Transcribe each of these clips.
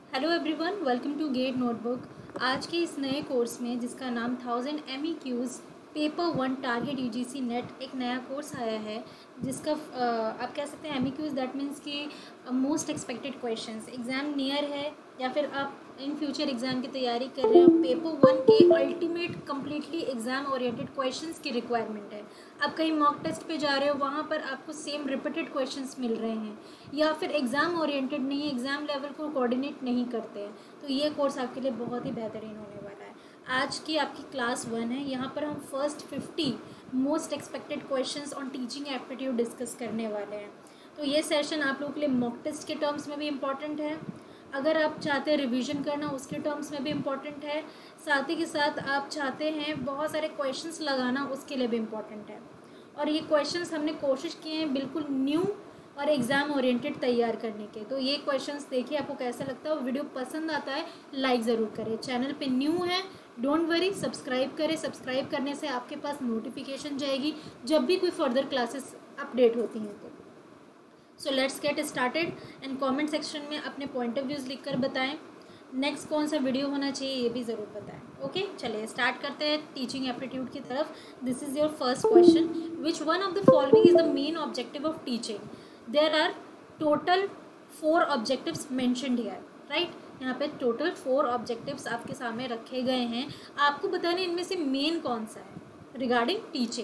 Hello everyone, welcome to get notebook. आज के इस नए कोर्स में जिसका नाम 1000 MEQs paper 1 target UGC NET एक नया कोर्स आया है जिसका आप कह सकते हैं MEQs दैट मीन्स कि most expected questions. Exam near है या फिर आप इन फ्यूचर एग्ज़ाम की तैयारी कर रहे हो, पेपर 1 के ultimate completely exam oriented questions की रिक्वायरमेंट है। आप कहीं मॉक टेस्ट पे जा रहे हो, वहाँ पर आपको सेम रिपीटेड क्वेश्चंस मिल रहे हैं या फिर एग्ज़ाम ओरिएंटेड नहीं, एग्ज़ाम लेवल को कोऑर्डिनेट नहीं करते हैं, तो ये कोर्स आपके लिए बहुत ही बेहतरीन होने वाला है। आज की आपकी क्लास 1 है। यहाँ पर हम first 50 most expected questions on teaching aptitude discuss करने वाले हैं। तो ये सेशन आप लोगों के लिए मॉक टेस्ट के टर्म्स में भी इम्पॉर्टेंट है, अगर आप चाहते हैं रिवीजन करना उसके टर्म्स में भी इम्पॉर्टेंट है, साथ ही के साथ आप चाहते हैं बहुत सारे क्वेश्चंस लगाना उसके लिए भी इम्पॉर्टेंट है। और ये क्वेश्चंस हमने कोशिश किए हैं बिल्कुल न्यू और एग्ज़ाम ओरिएंटेड तैयार करने के। तो ये क्वेश्चंस देखिए आपको कैसा लगता है, और वीडियो पसंद आता है लाइक ज़रूर करें। चैनल पे न्यू है डोंट वरी, सब्सक्राइब करें। सब्सक्राइब करने से आपके पास नोटिफिकेशन जाएगी जब भी कोई फर्दर क्लासेस अपडेट होती हैं। तो so let's get started and comment section में अपने पॉइंट ऑफ व्यूज़ लिखकर बताएं। नेक्स्ट कौन सा वीडियो होना चाहिए ये भी ज़रूर बताएं। ओके, चलिए स्टार्ट करते हैं टीचिंग एप्टीट्यूड की तरफ। This is your first question. Which one of the following is the main objective of teaching? There are total 4 objectives mentioned here, right. यहाँ पे टोटल 4 ऑब्जेक्टिव्स आपके सामने रखे गए हैं, आपको बताना इनमें से मेन कौन सा है regarding teaching.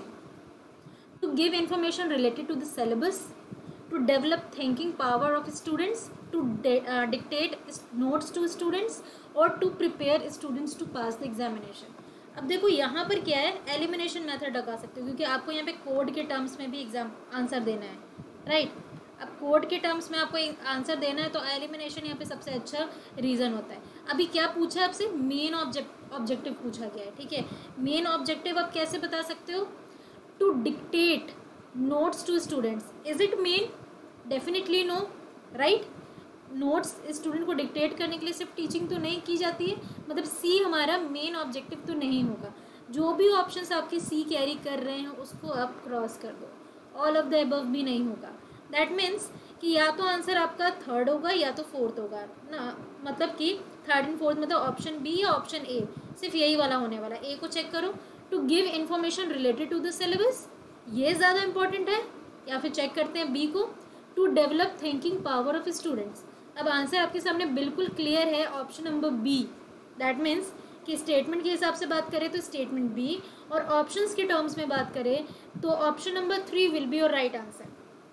To give information related to the syllabus, to develop thinking power of students, to dictate notes to students, और to prepare students to pass the examination। अब देखो यहाँ पर क्या है, एलिमिनेशन मेथड लगा सकते हो क्योंकि आपको यहाँ पे कोड के टर्म्स में भी एग्जाम आंसर देना है, राइट। अब कोड के टर्म्स में आपको आंसर देना है तो एलिमिनेशन यहाँ पे सबसे अच्छा रीज़न होता है। अभी क्या पूछा है आपसे, मेन ऑब्जेक्टिव पूछा गया है, ठीक है। मेन ऑब्जेक्टिव आप कैसे बता सकते हो? To dictate notes to students, is it main? Definitely no, right. Notes student को डिक्टेट करने के लिए सिर्फ टीचिंग तो नहीं की जाती है, मतलब सी हमारा मेन ऑब्जेक्टिव तो नहीं होगा। जो भी ऑप्शंस आपके सी कैरी कर रहे हैं उसको आप क्रॉस कर दो, ऑल ऑफ द अबव भी नहीं होगा। दैट मीन्स कि या तो आंसर आपका थर्ड होगा या तो फोर्थ होगा ना, मतलब कि थर्ड एंड फोर्थ, मतलब ऑप्शन बी या ऑप्शन ए, सिर्फ यही वाला होने वाला। ए को चेक करो, to give information related to the syllabus, ये ज़्यादा इंपॉर्टेंट है। या फिर चेक करते हैं बी को, to develop thinking power of students. अब आंसर आपके सामने बिल्कुल क्लियर है, option number B. That means कि स्टेटमेंट के हिसाब से बात करें तो स्टेटमेंट बी, और ऑप्शंस के टर्म्स में बात करें तो option number 3 will be your right answer.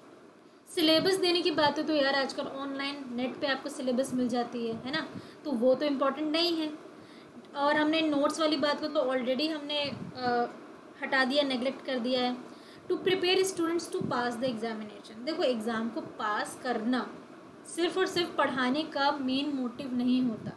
Syllabus देने की बात है तो यार आजकल ऑनलाइन नेट पे आपको सिलेबस मिल जाती है ना, तो वो तो इम्पोर्टेंट नहीं है। और हमने नोट्स वाली बात को तो ऑलरेडी हमने हटा दिया, नेगलेक्ट कर दिया है। To prepare students to pass the examination, देखो एग्ज़ाम को पास करना सिर्फ और सिर्फ पढ़ाने का मेन मोटिव नहीं होता,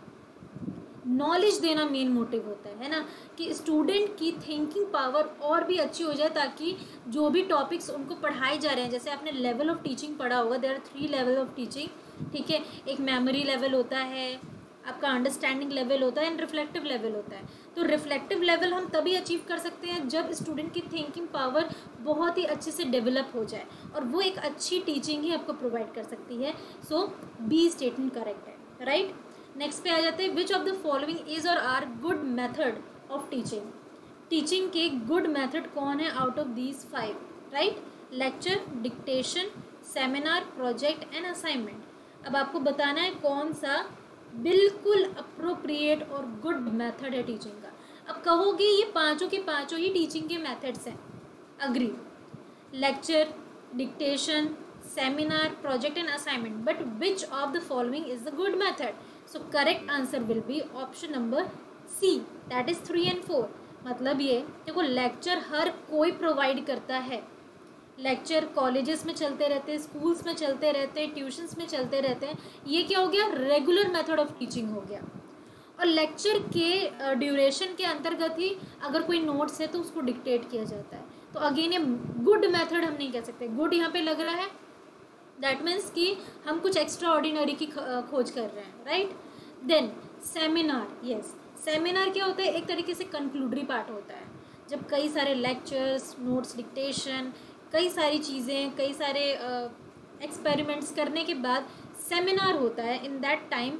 नॉलेज देना मेन मोटिव होता है ना, कि स्टूडेंट की थिंकिंग पावर और भी अच्छी हो जाए, ताकि जो भी टॉपिक्स उनको पढ़ाए जा रहे हैं, जैसे आपने लेवल ऑफ टीचिंग पढ़ा होगा, there are 3 level of teaching, ठीक है। एक मेमोरी लेवल होता है, आपका अंडरस्टैंडिंग लेवल होता है एंड रिफ्लेक्टिव लेवल होता है। तो रिफ्लेक्टिव लेवल हम तभी अचीव कर सकते हैं जब स्टूडेंट की थिंकिंग पावर बहुत ही अच्छे से डेवलप हो जाए, और वो एक अच्छी टीचिंग ही आपको प्रोवाइड कर सकती है। सो बी स्टेटमेंट करेक्ट है, राइट। नेक्स्ट पे आ जाते हैं, which of the following is और are good method of teaching? Teaching के गुड मेथड कौन है out of these 5, right. Lecture, dictation, seminar, project and assignment. अब आपको बताना है कौन सा बिल्कुल अप्रोप्रिएट और गुड मेथड है टीचिंग का। अब कहोगे ये पांचों के पांचों ही टीचिंग के मेथड्स हैं, agree. Lecture, dictation, seminar, project and assignment, but which of the following is the good method? So correct answer will be option number C, that is 3 and 4। मतलब ये देखो, लेक्चर हर कोई प्रोवाइड करता है, lecture colleges में चलते रहते हैं, स्कूल्स में चलते रहते हैं, ट्यूशन्स में चलते रहते हैं, ये क्या हो गया, रेगुलर मेथड ऑफ टीचिंग हो गया। और लेक्चर के ड्यूरेशन के अंतर्गत ही अगर कोई नोट्स है तो उसको डिक्टेट किया जाता है, तो अगेन ये गुड मेथड हम नहीं कह सकते। गुड यहाँ पे लग रहा है, दैट मीन्स कि हम कुछ एक्स्ट्रा ऑर्डिनरी की खोज कर रहे हैं, right. Then seminar, yes, seminar क्या होता है, एक तरीके से कंक्लूडरी पार्ट होता है, जब कई सारे लेक्चर्स, नोट्स, डिक्टेशन, कई सारी चीज़ें, कई सारे एक्सपेरिमेंट्स करने के बाद सेमिनार होता है। इन दैट टाइम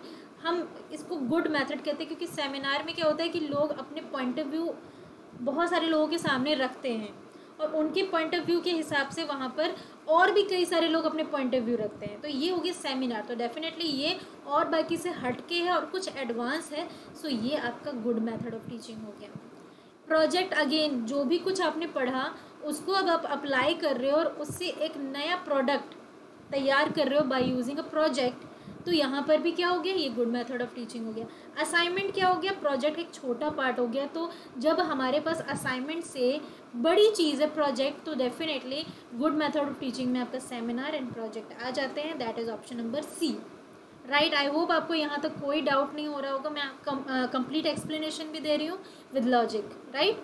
हम इसको गुड मेथड कहते हैं, क्योंकि सेमिनार में क्या होता है कि लोग अपने पॉइंट ऑफ व्यू बहुत सारे लोगों के सामने रखते हैं और उनके पॉइंट ऑफ व्यू के हिसाब से वहाँ पर और भी कई सारे लोग अपने पॉइंट ऑफ व्यू रखते हैं। तो ये हो गया सेमिनार, तो डेफिनेटली ये और बाकी से हटके है और कुछ एडवांस है, सो ये आपका गुड मेथड ऑफ टीचिंग हो गया। प्रोजेक्ट, अगेन जो भी कुछ आपने पढ़ा उसको अब आप अप्लाई कर रहे हो और उससे एक नया प्रोडक्ट तैयार कर रहे हो बाय यूजिंग अ प्रोजेक्ट, तो यहाँ पर भी क्या हो गया, ये गुड मेथड ऑफ टीचिंग हो गया। असाइनमेंट क्या हो गया, प्रोजेक्ट एक छोटा पार्ट हो गया। तो जब हमारे पास असाइनमेंट से बड़ी चीज़ है प्रोजेक्ट, तो definitely good method of teaching में आपका सेमिनार एंड प्रोजेक्ट आ जाते हैं। That is option number C, right. I hope आपको यहाँ तक कोई डाउट नहीं हो रहा होगा, मैं कंप्लीट एक्सप्लेनेशन भी दे रही हूँ with logic, right.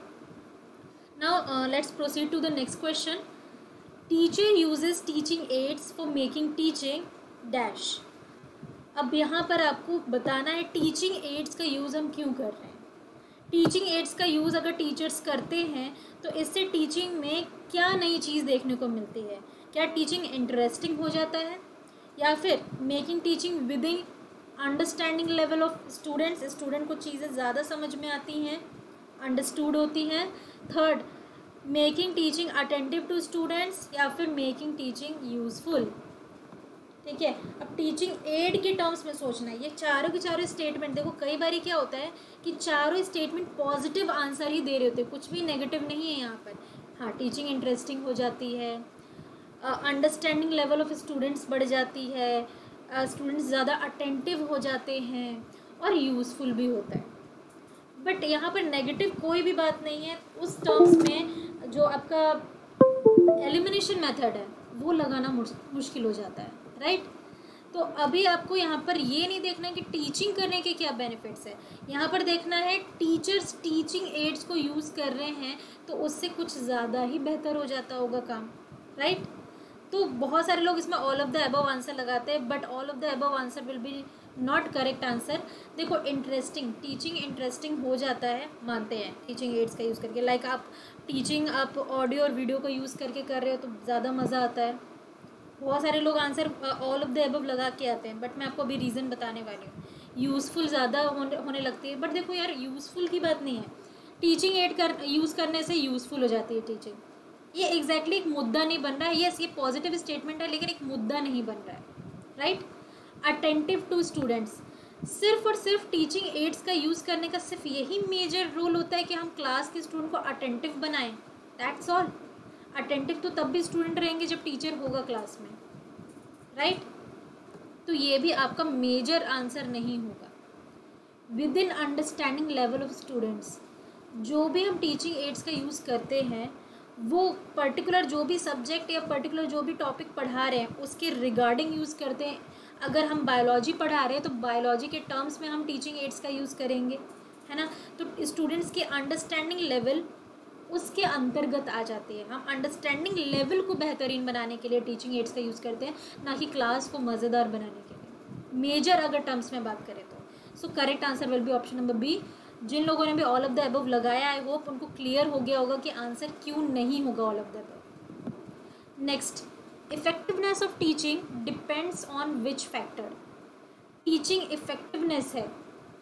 Now let's proceed to the next question. Teacher uses teaching aids for making teaching dash. अब यहाँ पर आपको बताना है टीचिंग एड्स का यूज़ हम क्यों कर रहे हैं। टीचिंग एड्स का यूज़ अगर टीचर्स करते हैं तो इससे टीचिंग में क्या नई चीज़ देखने को मिलती है। क्या टीचिंग इंटरेस्टिंग हो जाता है, या फिर making teaching within understanding level of students, student को चीज़ें ज़्यादा समझ में आती हैं, अंडरस्टूड होती हैं। Third, making teaching attentive to students, या फिर मेकिंग टीचिंग यूज़फुल। ठीक है, अब टीचिंग एड के टर्म्स में सोचना है। ये चारों के चारों स्टेटमेंट, देखो कई बार क्या होता है कि चारों स्टेटमेंट पॉजिटिव आंसर ही दे रहे होते हैं, कुछ भी नेगेटिव नहीं है यहाँ पर। हाँ, टीचिंग इंटरेस्टिंग हो जाती है, अंडरस्टैंडिंग लेवल ऑफ स्टूडेंट्स बढ़ जाती है, स्टूडेंट्स ज़्यादा अटेंटिव हो जाते हैं, और यूज़फुल भी होता है। बट यहाँ पर नेगेटिव कोई भी बात नहीं है। उस टर्म्स में जो आपका एलिमिनेशन मेथड है वो लगाना मुश्किल हो जाता है, राइट। तो अभी आपको यहाँ पर ये नहीं देखना है कि टीचिंग करने के क्या बेनिफिट्स है, यहाँ पर देखना है टीचर्स टीचिंग एड्स को यूज़ कर रहे हैं तो उससे कुछ ज़्यादा ही बेहतर हो जाता होगा काम, राइट। तो बहुत सारे लोग इसमें all of the above answer लगाते हैं, but all of the above answer will be not correct answer. देखो इंटरेस्टिंग, टीचिंग इंटरेस्टिंग हो जाता है, मानते हैं टीचिंग एड्स का यूज़ करके। लाइक आप टीचिंग आप ऑडियो और वीडियो का यूज़ करके कर रहे हो तो ज़्यादा मज़ा आता है। बहुत सारे लोग answer all of the above लगा के आते हैं, बट मैं आपको अभी रीज़न बताने वाली हूँ। यूज़फुल ज़्यादा होने लगती है, बट देखो यार यूज़फुल की बात नहीं है, टीचिंग एड यूज़ करने से यूज़फुल हो जाती है टीचिंग। ये एग्जैक्टली एक मुद्दा नहीं बन रहा है। यस, ये पॉजिटिव स्टेटमेंट है लेकिन एक मुद्दा नहीं बन रहा है, राइट। अटेंटिव टू स्टूडेंट्स, सिर्फ और सिर्फ टीचिंग एड्स का यूज़ करने का सिर्फ यही मेजर रोल होता है कि हम क्लास के स्टूडेंट को अटेंटिव बनाएं, दैट्स ऑल। अटेंटिव तो तब भी स्टूडेंट रहेंगे जब टीचर होगा क्लास में, राइट। तो ये भी आपका मेजर आंसर नहीं होगा। Within understanding level of students, जो भी हम टीचिंग एड्स का यूज़ करते हैं वो पर्टिकुलर जो भी सब्जेक्ट या पर्टिकुलर जो भी टॉपिक पढ़ा रहे हैं उसके रिगार्डिंग यूज़ करते हैं। अगर हम बायोलॉजी पढ़ा रहे हैं तो बायोलॉजी के टर्म्स में हम टीचिंग एड्स का यूज़ करेंगे, है ना। तो स्टूडेंट्स की अंडरस्टैंडिंग लेवल उसके अंतर्गत आ जाती है। हम अंडरस्टैंडिंग लेवल को बेहतरीन बनाने के लिए टीचिंग एड्स का यूज़ करते हैं, ना कि क्लास को मज़ेदार बनाने के लिए। मेजर अगर टर्म्स में बात करें तो so correct answer will be option number B. जिन लोगों ने भी ऑल ऑफ द अबव लगाया, आई होप उनको क्लियर हो गया होगा कि आंसर क्यों नहीं होगा all of the above. Next, effectiveness of teaching depends on which factor. Teaching effectiveness है,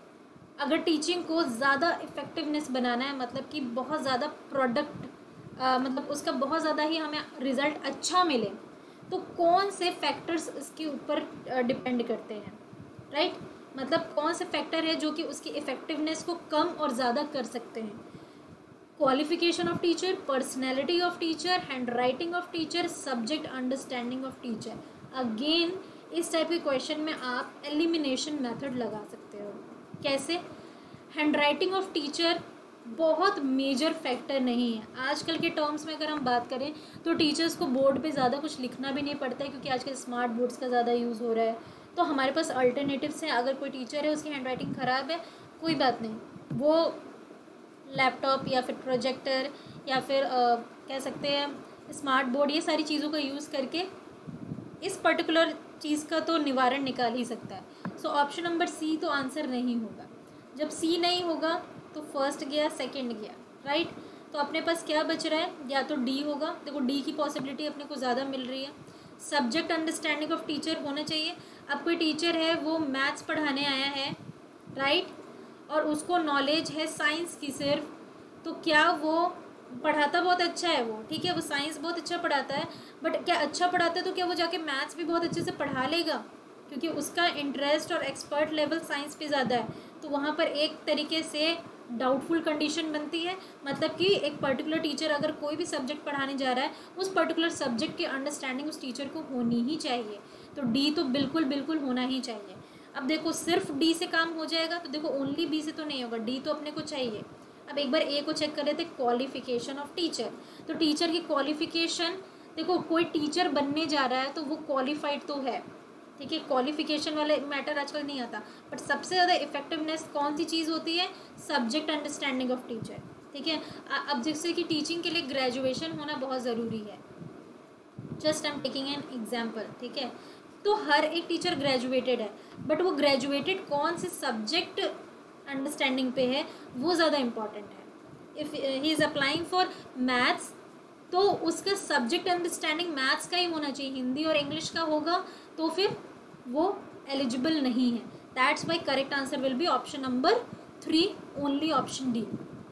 अगर टीचिंग को ज़्यादा इफेक्टिवनेस बनाना है, मतलब कि बहुत ज़्यादा प्रोडक्ट मतलब उसका बहुत ज़्यादा ही हमें रिज़ल्ट अच्छा मिले, तो कौन से फैक्टर्स इसके ऊपर डिपेंड करते हैं, राइट। मतलब कौन से फैक्टर है जो कि उसकी इफेक्टिवनेस को कम और ज़्यादा कर सकते हैं। Qualification of teacher, personality of teacher, handwriting of teacher, subject understanding of teacher. Again इस टाइप के क्वेश्चन में आप एलिमिनेशन मेथड लगा सकते हो। कैसे? हैंड राइटिंग ऑफ टीचर बहुत मेजर फैक्टर नहीं है। आजकल के टर्म्स में अगर हम बात करें तो टीचर्स को बोर्ड पे ज़्यादा कुछ लिखना भी नहीं पड़ता है, क्योंकि आजकल स्मार्ट बोर्ड्स का ज़्यादा यूज़ हो रहा है। तो हमारे पास अल्टरनेटिव्स हैं। अगर कोई टीचर है उसकी हैंड राइटिंग ख़राब है, कोई बात नहीं, वो लैपटॉप या फिर प्रोजेक्टर या फिर कह सकते हैं स्मार्ट बोर्ड, ये सारी चीज़ों का यूज़ करके इस पर्टिकुलर चीज़ का तो निवारण निकाल ही सकता है। सो ऑप्शन नंबर सी तो आंसर नहीं होगा। जब सी नहीं होगा तो फर्स्ट गया, सेकंड गया, राइट। तो अपने पास क्या बच रहा है? या तो डी होगा। देखो डी की पॉसिबिलिटी अपने को ज़्यादा मिल रही है। सब्जेक्ट अंडरस्टैंडिंग ऑफ टीचर होना चाहिए। अब कोई टीचर है वो मैथ्स पढ़ाने आया है, राइट, और उसको नॉलेज है साइंस की सिर्फ, तो क्या वो पढ़ाता बहुत अच्छा है वो, ठीक है, वो साइंस बहुत अच्छा पढ़ाता है, बट क्या अच्छा पढ़ाता है तो क्या वो जाके मैथ्स भी बहुत अच्छे से पढ़ा लेगा? क्योंकि उसका इंटरेस्ट और एक्सपर्ट लेवल साइंस पे ज़्यादा है, तो वहाँ पर एक तरीके से डाउटफुल कंडीशन बनती है। मतलब कि एक पर्टिकुलर टीचर अगर कोई भी सब्जेक्ट पढ़ाने जा रहा है, उस पर्टिकुलर सब्जेक्ट की अंडरस्टैंडिंग उस टीचर को होनी ही चाहिए। तो डी तो बिल्कुल बिल्कुल होना ही चाहिए। अब देखो सिर्फ डी से काम हो जाएगा? तो देखो ओनली बी से तो नहीं होगा, डी तो अपने को चाहिए। अब एक बार ए को चेक कर लेते, क्वालिफिकेशन ऑफ टीचर। तो टीचर की क्वालिफिकेशन, देखो कोई टीचर बनने जा रहा है तो वो क्वालिफाइड तो है, ठीक है, क्वालिफिकेशन वाले मैटर आजकल नहीं आता, बट सबसे ज़्यादा इफेक्टिवनेस कौन सी चीज़ होती है? सब्जेक्ट अंडरस्टैंडिंग ऑफ टीचर, ठीक है। अब जैसे कि टीचिंग के लिए ग्रेजुएशन होना बहुत ज़रूरी है, just I am taking an example, ठीक है। तो हर एक टीचर ग्रेजुएटेड है, बट वो ग्रेजुएटेड कौन से सब्जेक्ट अंडरस्टैंडिंग पे है, वो ज़्यादा इम्पॉर्टेंट है। If he is applying for maths, तो उसका सब्जेक्ट अंडरस्टैंडिंग मैथ्स का ही होना चाहिए, हिंदी और इंग्लिश का होगा तो फिर वो एलिजिबल नहीं है। That's why correct answer will be option number 3, only option D.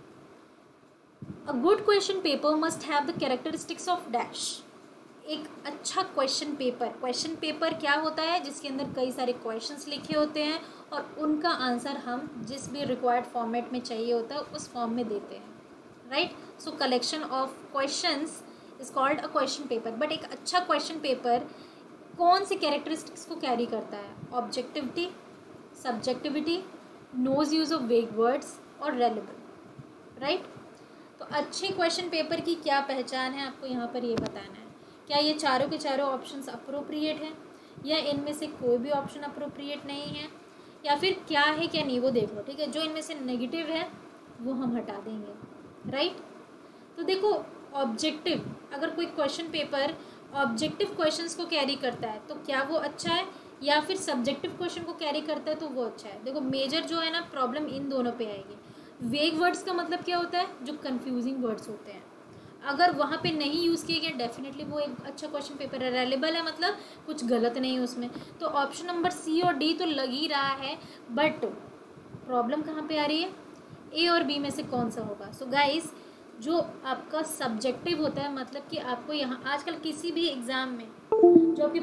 A good question paper must have the characteristics of dash. एक अच्छा क्वेश्चन पेपर क्या होता है? जिसके अंदर कई सारे क्वेश्चंस लिखे होते हैं और उनका आंसर हम जिस भी रिक्वायर्ड फॉर्मेट में चाहिए होता है उस फॉर्म में देते हैं, right. So collection of questions is called a question paper. But एक अच्छा क्वेश्चन पेपर कौन से कैरेक्टरिस्टिक्स को कैरी करता है? Objectivity, subjectivity, no use of vague words और रेलेबल, राइट। तो अच्छे क्वेश्चन पेपर की क्या पहचान है, आपको यहाँ पर ये बताना है। क्या ये चारों के चारों ऑप्शंस अप्रोप्रिएट हैं, या इनमें से कोई भी ऑप्शन अप्रोप्रिएट नहीं है, या फिर क्या है क्या नहीं, वो देख लो, ठीक है। जो इनमें से नेगेटिव है वो हम हटा देंगे, राइट। तो देखो ऑब्जेक्टिव, अगर कोई क्वेश्चन पेपर ऑब्जेक्टिव क्वेश्चंस को कैरी करता है तो क्या वो अच्छा है, या फिर सब्जेक्टिव क्वेश्चन को कैरी करता है तो वो अच्छा है? देखो मेजर जो है ना प्रॉब्लम इन दोनों पे आएगी। वेग वर्ड्स का मतलब क्या होता है? जो कंफ्यूजिंग वर्ड्स होते हैं, अगर वहाँ पे नहीं यूज़ किए गए डेफिनेटली वो एक अच्छा क्वेश्चन पेपर है, रेलेबल है, मतलब कुछ गलत नहीं है उसमें। तो ऑप्शन नंबर सी और डी तो लग ही रहा है, बट प्रॉब्लम कहाँ पे आ रही है? ए और बी में से कौन सा होगा? सो गाइस, जो आपका सब्जेक्टिव होता है, मतलब कि आपको यहाँ आजकल किसी भी एग्ज़ाम में जो आपके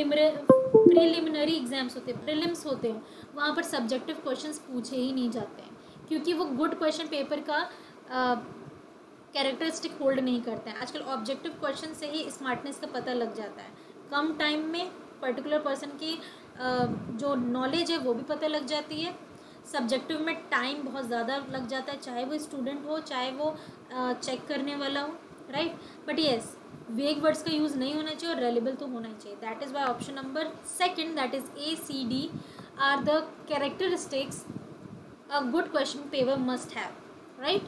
प्रीलिमिनरी एग्जाम्स होते हैं, प्रीलिम्स होते हैं, वहाँ पर सब्जेक्टिव क्वेश्चंस पूछे ही नहीं जाते हैं, क्योंकि वो गुड क्वेश्चन पेपर का कैरेक्टरिस्टिक होल्ड नहीं करते हैं। आजकल ऑब्जेक्टिव क्वेश्चन से ही स्मार्टनेस का पता लग जाता है, कम टाइम में पर्टिकुलर पर्सन की जो नॉलेज है वो भी पता लग जाती है। सब्जेक्टिव में टाइम बहुत ज़्यादा लग जाता है, चाहे वो स्टूडेंट हो चाहे वो चेक करने वाला हो, right. But yes, vague words का यूज़ नहीं होना चाहिए और रेलेबल तो होना ही चाहिए। That is why option number second, that is A C D are the characteristics a good question paper must have, right.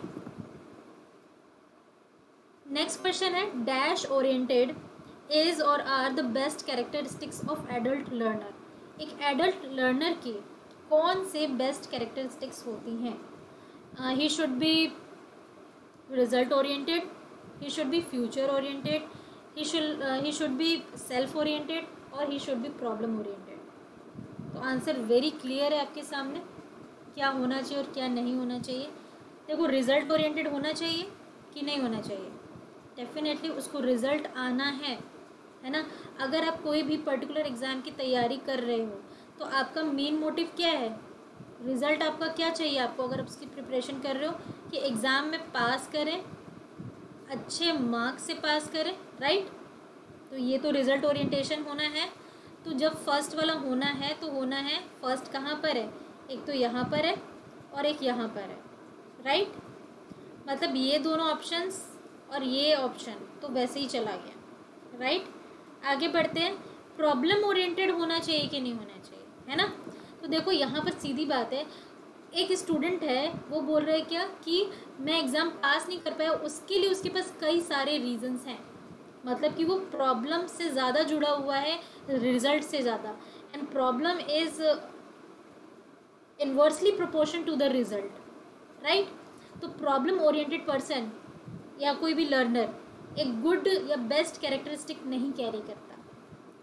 Next question है, डैश ओरिएंटेड इज और are the best characteristics of adult learner. एक adult learner की कौन से best characteristics होती हैं? He should be result oriented, he should be future oriented, he should be self oriented और he should be problem oriented। तो answer very clear है आपके सामने, क्या होना चाहिए और क्या नहीं होना चाहिए। देखो रिजल्ट ओरिएंटेड होना चाहिए कि नहीं होना चाहिए? डेफिनेटली उसको रिजल्ट आना है ना। अगर आप कोई भी पर्टिकुलर एग्ज़ाम की तैयारी कर रहे हो तो आपका मेन मोटिव क्या है? रिज़ल्ट आपका क्या चाहिए आपको, अगर आप उसकी प्रिपरेशन कर रहे हो कि एग्ज़ाम में पास करें, अच्छे मार्क्स से पास करें, राइट। तो ये तो रिज़ल्ट ओरिएंटेशन होना है। तो जब फर्स्ट वाला होना है तो होना है, फर्स्ट कहाँ पर है? एक तो यहाँ पर है और एक यहाँ पर है, राइट। मतलब ये दोनों ऑप्शंस और ये ऑप्शन तो वैसे ही चला गया, राइट। आगे बढ़ते हैं, प्रॉब्लम ओरिएंटेड होना चाहिए कि नहीं होना चाहिए, है ना। तो देखो यहाँ पर सीधी बात है, एक स्टूडेंट है वो बोल रहा है क्या कि मैं एग्ज़ाम पास नहीं कर पाया, उसके लिए उसके पास कई सारे रीजंस हैं, मतलब कि वो प्रॉब्लम से ज़्यादा जुड़ा हुआ है रिजल्ट से ज़्यादा, and problem is inversely proportion to the result, right. तो प्रॉब्लम ओरिएंटेड पर्सन या कोई भी लर्नर एक गुड या बेस्ट कैरेक्टरिस्टिक नहीं कैरी करता,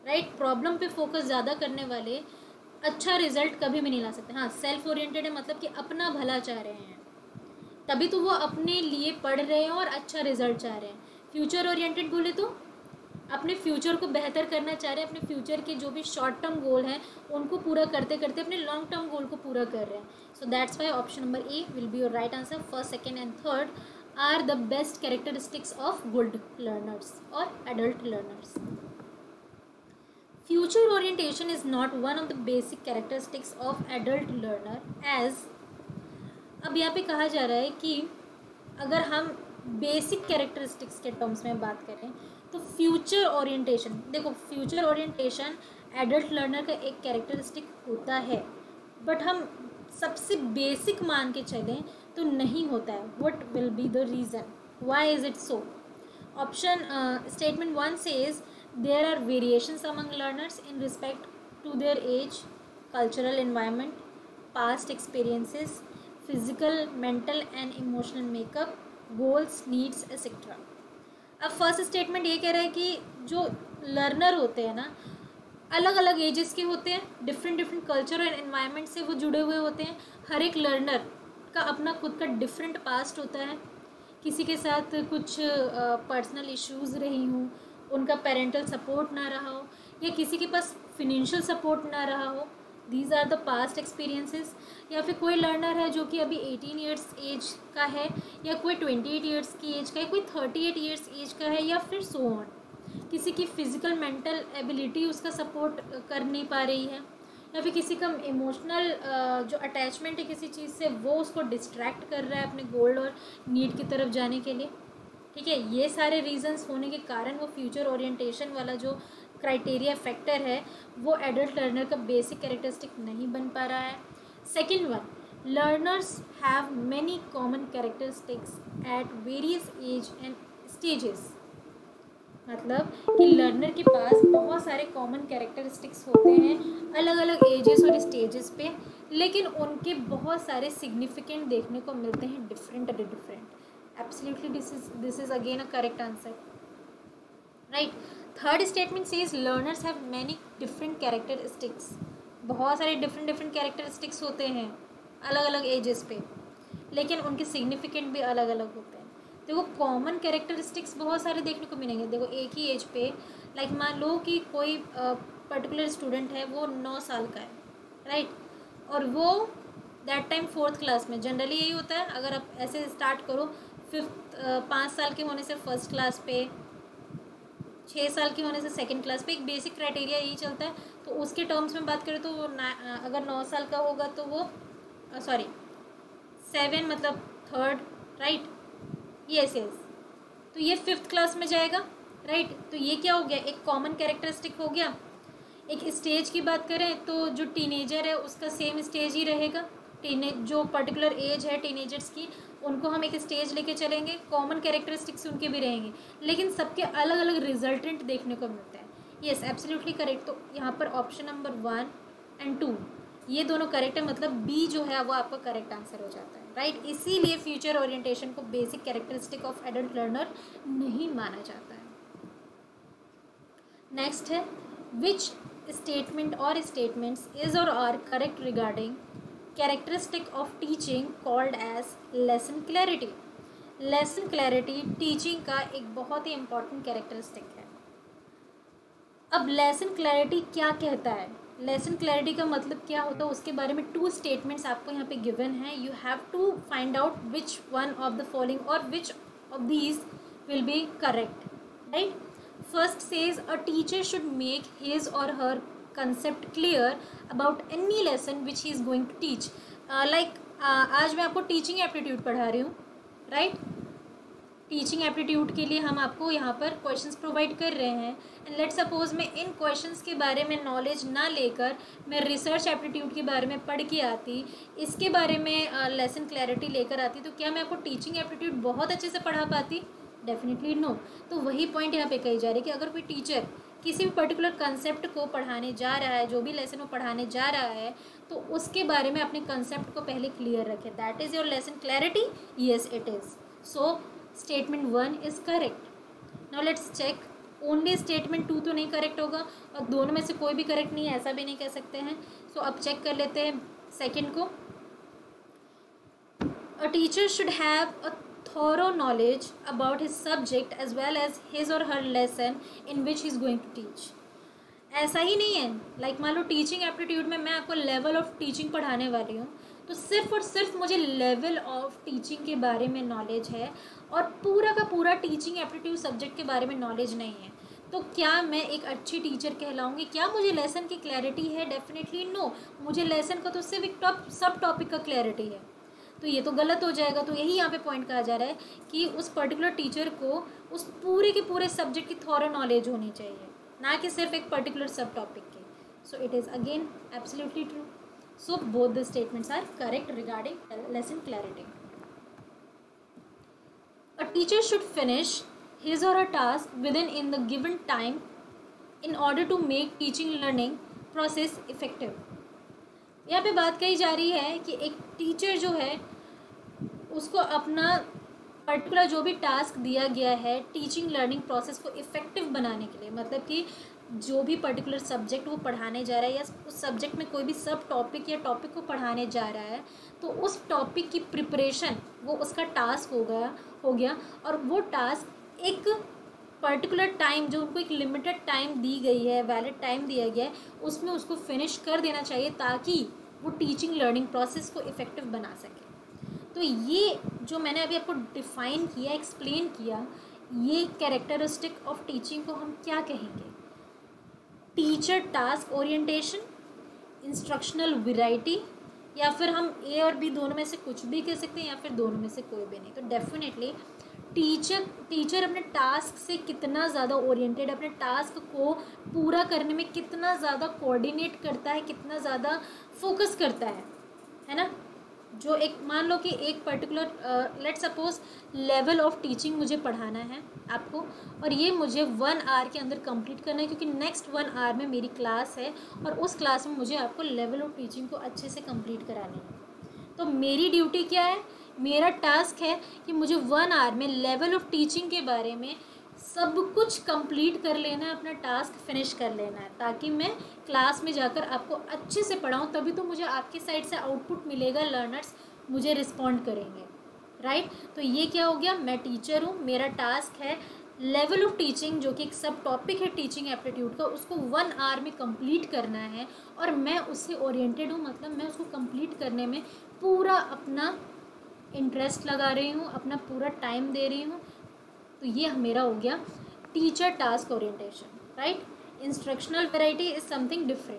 राइट। प्रॉब्लम पे फोकस ज़्यादा करने वाले अच्छा रिजल्ट कभी भी नहीं ला सकते। हाँ, सेल्फ ओरिएंटेड है मतलब कि अपना भला चाह रहे हैं, तभी तो वो अपने लिए पढ़ रहे हैं और अच्छा रिजल्ट चाह रहे हैं। फ्यूचर ओरिएंटेड बोले तो अपने फ्यूचर को बेहतर करना चाह रहे हैं, अपने फ्यूचर के जो भी शॉर्ट टर्म गोल हैं उनको पूरा करते करते अपने लॉन्ग टर्म गोल को पूरा कर रहे हैं। So that's why option number A will be your right answer. First, second and third are the best characteristics of good learners और adult learners. Future orientation is not one of the basic characteristics of adult learner as, अब यहाँ पे कहा जा रहा है कि अगर हम बेसिक कैरेक्टरिस्टिक्स के टर्म्स में बात करें तो फ्यूचर ओरिएंटेशन, देखो फ्यूचर ओरिएंटेशन एडल्ट लर्नर का एक कैरेक्टरिस्टिक होता है, बट हम सबसे बेसिक मान के चलें तो नहीं होता है। What will be the reason, why is it so? Option statement 1 says there are variations among learners in respect to their age, cultural environment, past experiences, physical, mental and emotional makeup, goals, needs, etc. अब first statement ये कह रहा है कि जो learner होते हैं ना अलग अलग एजेस के होते हैं, डिफरेंट डिफरेंट कल्चर और एनवायरनमेंट से वो जुड़े हुए होते हैं। हर एक लर्नर का अपना खुद का डिफरेंट पास्ट होता है, किसी के साथ कुछ पर्सनल इश्यूज़ रही हूँ, उनका पेरेंटल सपोर्ट ना रहा हो, या किसी के पास फिनेंशियल सपोर्ट ना रहा हो, these are the past experiences. या फिर कोई लर्नर है जो कि अभी 18 ईयर्स एज का है, या कोई 28 ईयर्स की एज का है, कोई 38 ईयर्स एज का है, या फिर सो ऑन। किसी की फिजिकल मेंटल एबिलिटी उसका सपोर्ट कर नहीं पा रही है, या फिर किसी का इमोशनल जो अटैचमेंट है किसी चीज़ से वो उसको डिस्ट्रैक्ट कर रहा है अपने गोल और नीड की तरफ जाने के लिए। ठीक है, ये सारे रीजंस होने के कारण वो फ्यूचर ओरिएंटेशन वाला जो क्राइटेरिया फैक्टर है वो एडल्ट लर्नर का बेसिक कैरेक्टरिस्टिक नहीं बन पा रहा है। Second one, learners have many common characteristics at various age and stages, मतलब कि लर्नर के पास बहुत सारे कॉमन कैरेक्टरिस्टिक्स होते हैं अलग अलग एजेस और स्टेजेस पे, लेकिन उनके बहुत सारे सिग्निफिकेंट देखने को मिलते हैं different. Absolutely, this is again a correct answer, right? Third statement says learners have many different characteristics, बहुत सारे डिफरेंट कैरेक्टरिस्टिक्स होते हैं अलग अलग एजेस पे, लेकिन उनके सिग्निफिकेंट भी अलग अलग होते हैं। देखो कॉमन कैरेक्टरिस्टिक्स बहुत सारे देखने को मिलेंगे। देखो एक ही एज पे, लाइक मान लो कि कोई पर्टिकुलर स्टूडेंट है वो 9 साल का है, राइट, और वो दैट टाइम 4th क्लास में, जनरली यही होता है अगर आप ऐसे स्टार्ट करो 5 साल के होने से 1st क्लास पे, 6 साल के होने से 2nd क्लास पे, एक बेसिक क्राइटेरिया यही चलता है। तो उसके टर्म्स में बात करें तो वो अगर 9 साल का होगा तो वो 7 मतलब 3rd, राइट, यस, तो ये 5th क्लास में जाएगा, राइट। तो ये क्या हो गया, एक कॉमन कैरेक्टरिस्टिक हो गया। एक स्टेज की बात करें तो जो टीनेजर है उसका सेम स्टेज ही रहेगा, जो पर्टिकुलर एज है टीनेजर्स की उनको हम एक स्टेज लेके चलेंगे, कॉमन कैरेक्टरिस्टिक्स उनके भी रहेंगे, लेकिन सबके अलग अलग रिजल्टेंट देखने को मिलते हैं। Yes, absolutely correct. तो यहाँ पर ऑप्शन नंबर 1 और 2 ये दोनों करेक्ट है, मतलब बी जो है वो आपका करेक्ट आंसर हो जाता है, राइट। इसीलिए फ्यूचर ओरिएंटेशन को basic characteristic of adult learner नहीं माना जाता है। नेक्स्ट है, विच स्टेटमेंट और स्टेटमेंट्स इज और are correct regarding characteristic of teaching called as lesson clarity. Lesson clarity teaching का एक बहुत ही इंपॉर्टेंट कैरेक्टरिस्टिक है। अब लेसन क्लैरिटी क्या कहता है, लेसन क्लैरिटी का मतलब क्या होता है, उसके बारे में 2 स्टेटमेंट्स आपको यहाँ पे गिवन है। You have to find out which one of the following और which of these will be correct, right. First says a teacher should make his और her concept clear about any lesson which he is going to teach. आज मैं आपको teaching aptitude पढ़ा रही हूँ, right. Teaching aptitude के लिए हम आपको यहाँ पर क्वेश्चंस प्रोवाइड कर रहे हैं, एंड लेट सपोज मैं इन क्वेश्चंस के बारे में नॉलेज ना लेकर मैं रिसर्च एप्टीट्यूड के बारे में पढ़ के आती, इसके बारे में लेसन क्लैरिटी लेकर आती, तो क्या मैं आपको टीचिंग एप्टीट्यूड बहुत अच्छे से पढ़ा पाती? Definitely no. तो वही पॉइंट यहाँ पे कही जा रही है कि अगर कोई टीचर किसी भी पर्टिकुलर कंसेप्ट को पढ़ाने जा रहा है, जो भी लेसन वो पढ़ाने जा रहा है, तो उसके बारे में अपने कंसेप्ट को पहले क्लियर रखे। That is your lesson clarity. Yes it is. So statement 1 is correct. Now let's check only statement 2 तो नहीं करेक्ट होगा, और दोनों में से कोई भी करेक्ट नहीं है ऐसा भी नहीं कह सकते हैं। सो अब चेक कर लेते हैं सेकंड को। A teacher should have a thorough knowledge about his subject as well as his or her lesson in which he is going to teach। ऐसा ही नहीं है लाइक मान लो टीचिंग एप्टीट्यूड में मैं आपको लेवल ऑफ टीचिंग पढ़ाने वाली हूँ, तो सिर्फ और सिर्फ मुझे लेवल ऑफ टीचिंग के बारे में नॉलेज है और पूरा का पूरा टीचिंग एप्टीट्यूड सब्जेक्ट के बारे में नॉलेज नहीं है, तो क्या मैं एक अच्छी टीचर कहलाऊंगी? क्या मुझे लेसन की क्लैरिटी है? Definitely no. मुझे लेसन का तो सिर्फ एक सब टॉपिक का क्लैरिटी है, तो ये तो गलत हो जाएगा। तो यही यहाँ पे पॉइंट कहा जा रहा है कि उस पर्टिकुलर टीचर को उस पूरे के पूरे सब्जेक्ट की थॉरो नॉलेज होनी चाहिए, ना कि सिर्फ एक पर्टिकुलर सब टॉपिक की। So it is again absolutely true. So both the statements are correct regarding lesson clarity. A teacher should finish his और a task within the given time in order to make teaching learning process effective. यहाँ पे बात कही जा रही है कि एक टीचर जो है उसको अपना पर्टिकुलर जो भी टास्क दिया गया है टीचिंग लर्निंग प्रोसेस को इफ़ेक्टिव बनाने के लिए, मतलब कि जो भी पर्टिकुलर सब्जेक्ट वो पढ़ाने जा रहा है या उस सब्जेक्ट में कोई भी सब टॉपिक या टॉपिक को पढ़ाने जा रहा है, तो उस टॉपिक की प्रिपरेशन वो उसका टास्क हो गया और वो टास्क एक पर्टिकुलर टाइम जो उनको एक लिमिटेड टाइम दी गई है, वैलिड टाइम दिया गया है, उसमें उसको फिनिश कर देना चाहिए ताकि वो टीचिंग लर्निंग प्रोसेस को इफ़ेक्टिव बना सके। तो ये जो मैंने अभी आपको डिफ़ाइन किया, एक्सप्लेन किया, ये कैरेक्टरिस्टिक ऑफ टीचिंग को हम क्या कहेंगे? Teacher task orientation, instructional variety, या फिर हम ए और बी दोनों में से कुछ भी कह सकते हैं, या फिर दोनों में से कोई भी नहीं। तो डेफिनेटली टीचर अपने टास्क से कितना ज़्यादा ओरिएंटेड, अपने टास्क को पूरा करने में कितना ज़्यादा कोऑर्डिनेट करता है, कितना ज़्यादा फोकस करता है ना। जो एक मान लो कि एक particular let suppose level of teaching मुझे पढ़ाना है आपको, और ये मुझे 1 आवर के अंदर कंप्लीट करना है, क्योंकि नेक्स्ट 1 आवर में मेरी क्लास है और उस क्लास में मुझे आपको लेवल ऑफ टीचिंग को अच्छे से कंप्लीट करानी है। तो मेरी ड्यूटी क्या है? मेरा टास्क है कि मुझे 1 आवर में लेवल ऑफ टीचिंग के बारे में सब कुछ कंप्लीट कर लेना है, अपना टास्क फिनिश कर लेना है, ताकि मैं क्लास में जाकर आपको अच्छे से पढ़ाऊँ। तभी तो मुझे आपकी साइड से आउटपुट मिलेगा, लर्नर्स मुझे रिस्पॉन्ड करेंगे, राइट। तो ये क्या हो गया? मैं टीचर हूँ, मेरा टास्क है लेवल ऑफ टीचिंग जो कि एक सब टॉपिक है टीचिंग एप्टीट्यूड का, उसको 1 आवर में कंप्लीट करना है और मैं उससे ओरिएंटेड हूँ, मतलब मैं उसको कंप्लीट करने में पूरा अपना इंटरेस्ट लगा रही हूँ, अपना पूरा टाइम दे रही हूँ। तो ये मेरा हो गया teacher task orientation, right. Instructional variety is something different.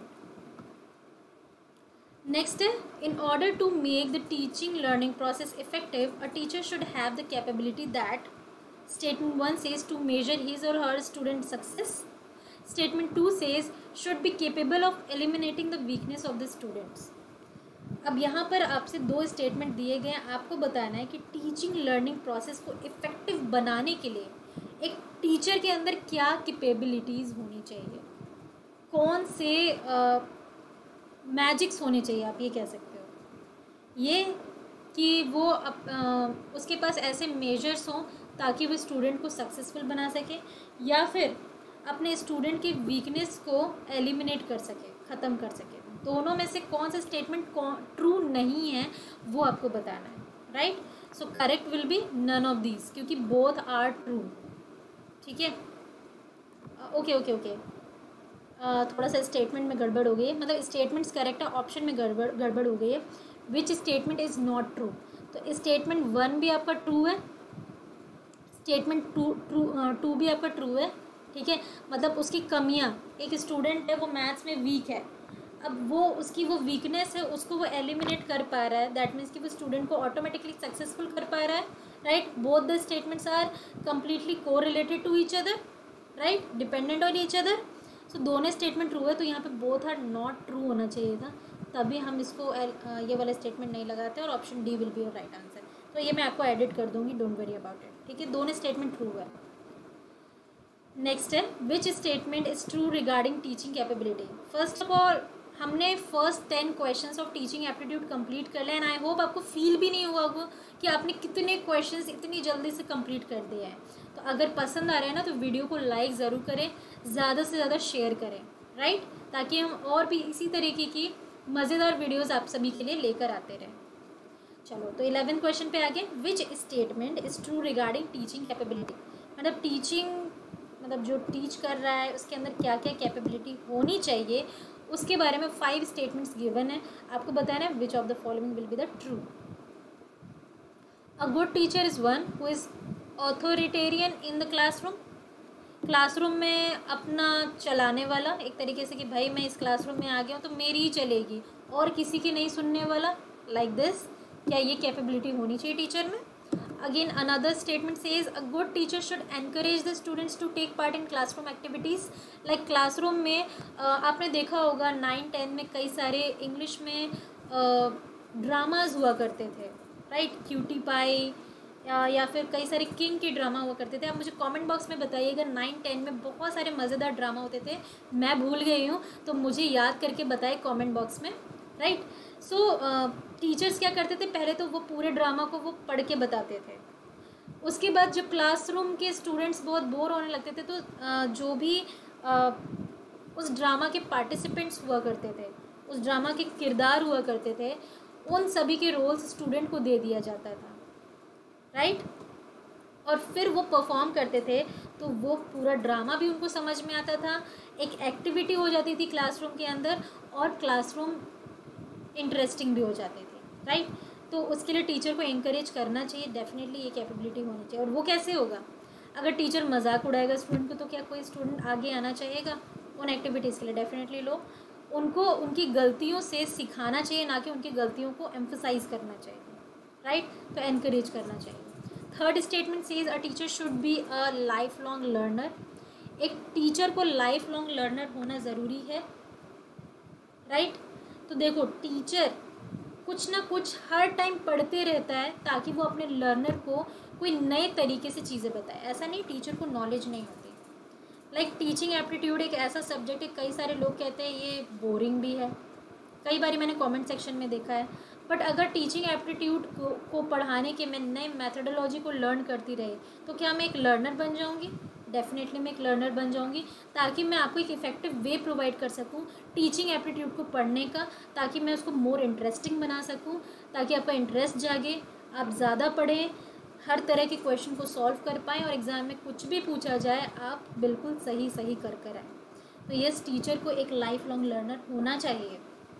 Next है, in order to make the teaching learning process effective a teacher should have the capability that statement 1 says to measure his or her student success, statement 2 says should be capable of eliminating the weakness of the students। अब यहाँ पर आपसे 2 statement दिए गए हैं, आपको बताना है कि टीचिंग लर्निंग प्रोसेस को इफ़ेक्टिव बनाने के लिए एक टीचर के अंदर क्या कैपेबिलिटीज़ होनी चाहिए, कौन से मैजिक्स होने चाहिए, आप ये कह सकते हो। ये कि वो उसके पास ऐसे मेजर्स हों ताकि वो स्टूडेंट को सक्सेसफुल बना सके, या फिर अपने स्टूडेंट के वीकनेस को एलिमिनेट कर सके, ख़त्म कर सके। दोनों में से कौन सा स्टेटमेंट ट्रू नहीं है वो आपको बताना है, right. So correct will be none of these, क्योंकि बोथ आर ट्रू। ठीक है, ओके थोड़ा सा स्टेटमेंट में गड़बड़ हो गई है, मतलब स्टेटमेंट्स करेक्ट है, ऑप्शन में गड़बड़ हो गई है। Which statement is not true? तो स्टेटमेंट 1 भी आपका ट्रू है, स्टेटमेंट टू भी आपका ट्रू है। ठीक है, मतलब उसकी कमियां, एक स्टूडेंट है वो मैथ्स में वीक है, अब वो उसकी वो वीकनेस है उसको वो एलिमिनेट कर पा रहा है, दैट मीन्स कि वो स्टूडेंट को ऑटोमेटिकली सक्सेसफुल कर पा रहा है, right. Both the statements are completely correlated to each other, right, dependent on each other. So दोनों स्टेटमेंट ट्रू है, तो यहाँ पे बोथ आर नॉट ट्रू होना चाहिए था, तभी हम इसको ये वाला स्टेटमेंट नहीं लगाते और option D will be your right answer. तो ये मैं आपको एडिट कर दूंगी, डोंट वरी अबाउट इट। ठीक है, दोनों स्टेटमेंट ट्रू है। नेक्स्ट है, which statement is true regarding teaching capability? First of all हमने first 10 questions of teaching aptitude complete कर लिया एंड आई होप आपको फील भी नहीं हुआ होगा कि आपने कितने क्वेश्चंस इतनी जल्दी से कंप्लीट कर दिया है। तो अगर पसंद आ रहा है ना तो वीडियो को लाइक ज़रूर करें, ज़्यादा से ज़्यादा शेयर करें, राइट, ताकि हम और भी इसी तरीके की मज़ेदार वीडियोज़ आप सभी के लिए लेकर आते रहें। चलो तो 11th क्वेश्चन पे आगे, which statement is true regarding teaching capability, मतलब टीचिंग मतलब जो टीच कर रहा है उसके अंदर क्या क्या कैपेबिलिटी होनी चाहिए उसके बारे में 5 स्टेटमेंट्स गिवन है। आपको बताना है which of the following will be the true. A good teacher is one who is authoritarian in the classroom, classroom में अपना चलाने वाला, एक तरीके से कि भाई मैं इस क्लासरूम में आ गया हूँ तो मेरी ही चलेगी और किसी की नहीं सुनने वाला, लाइक दिस, क्या ये कैपेबिलिटी होनी चाहिए टीचर में। Again another statement says a good teacher should encourage the students to take part in classroom activities, like classroom में आपने देखा होगा 9-10 में कई सारे इंग्लिश में ड्रामाज हुआ करते थे, राइट, क्यूटी पाई या फिर कई सारे किंग के ड्रामा हुआ करते थे। आप मुझे कमेंट बॉक्स में बताइएगा 9-10 में बहुत सारे मज़ेदार ड्रामा होते थे, मैं भूल गई हूँ तो मुझे याद करके बताए कमेंट बॉक्स में, राइट। सो टीचर्स क्या करते थे, पहले तो वो पूरे ड्रामा को वो पढ़ के बताते थे, उसके बाद जब क्लासरूम के स्टूडेंट्स बहुत बोर होने लगते थे तो जो भी उस ड्रामा के पार्टिसिपेंट्स हुआ करते थे, उस ड्रामा के किरदार हुआ करते थे, उन सभी के रोल्स स्टूडेंट को दे दिया जाता था, राइट, और फिर वो परफॉर्म करते थे तो वो पूरा ड्रामा भी उनको समझ में आता था, एक एक्टिविटी हो जाती थी क्लासरूम के अंदर और क्लासरूम इंटरेस्टिंग भी हो जाती थी, राइट। तो उसके लिए टीचर को एनकरेज करना चाहिए, डेफिनेटली ये कैपेबिलिटी होनी चाहिए। और वो कैसे होगा, अगर टीचर मजाक उड़ाएगा स्टूडेंट को तो क्या कोई स्टूडेंट आगे आना चाहेगा उन एक्टिविटीज़ के लिए, डेफिनेटली लो उनको उनकी गलतियों से सिखाना चाहिए, ना कि उनकी गलतियों को एम्फसाइज करना चाहिए, राइट, तो एनकरेज करना चाहिए। Third statement says a teacher should be a life long learner, एक टीचर को लाइफ लॉन्ग लर्नर होना ज़रूरी है, राइट। तो देखो टीचर कुछ ना कुछ हर टाइम पढ़ते रहता है ताकि वो अपने लर्नर को कोई नए तरीके से चीज़ें बताए, ऐसा नहीं टीचर को नॉलेज नहीं होती। लाइक टीचिंग एप्टीट्यूड एक ऐसा सब्जेक्ट है, कई सारे लोग कहते हैं ये बोरिंग भी है, कई बार मैंने कमेंट सेक्शन में देखा है, बट अगर टीचिंग एप्टीट्यूड को पढ़ाने के मैं नए मैथडोलॉजी को लर्न करती रही तो क्या मैं एक लर्नर बन जाऊंगी, डेफिनेटली मैं एक लर्नर बन जाऊंगी, ताकि मैं आपको एक इफेक्टिव वे प्रोवाइड कर सकूं टीचिंग एप्टीट्यूड को पढ़ने का, ताकि मैं उसको मोर इंटरेस्टिंग बना सकूं, ताकि आपका इंटरेस्ट जागे, आप ज़्यादा पढ़ें, हर तरह के क्वेश्चन को सॉल्व कर पाएँ और एग्ज़ाम में कुछ भी पूछा जाए आप बिल्कुल सही कर आए। तो यस, टीचर को एक लाइफ लॉन्ग लर्नर होना चाहिए।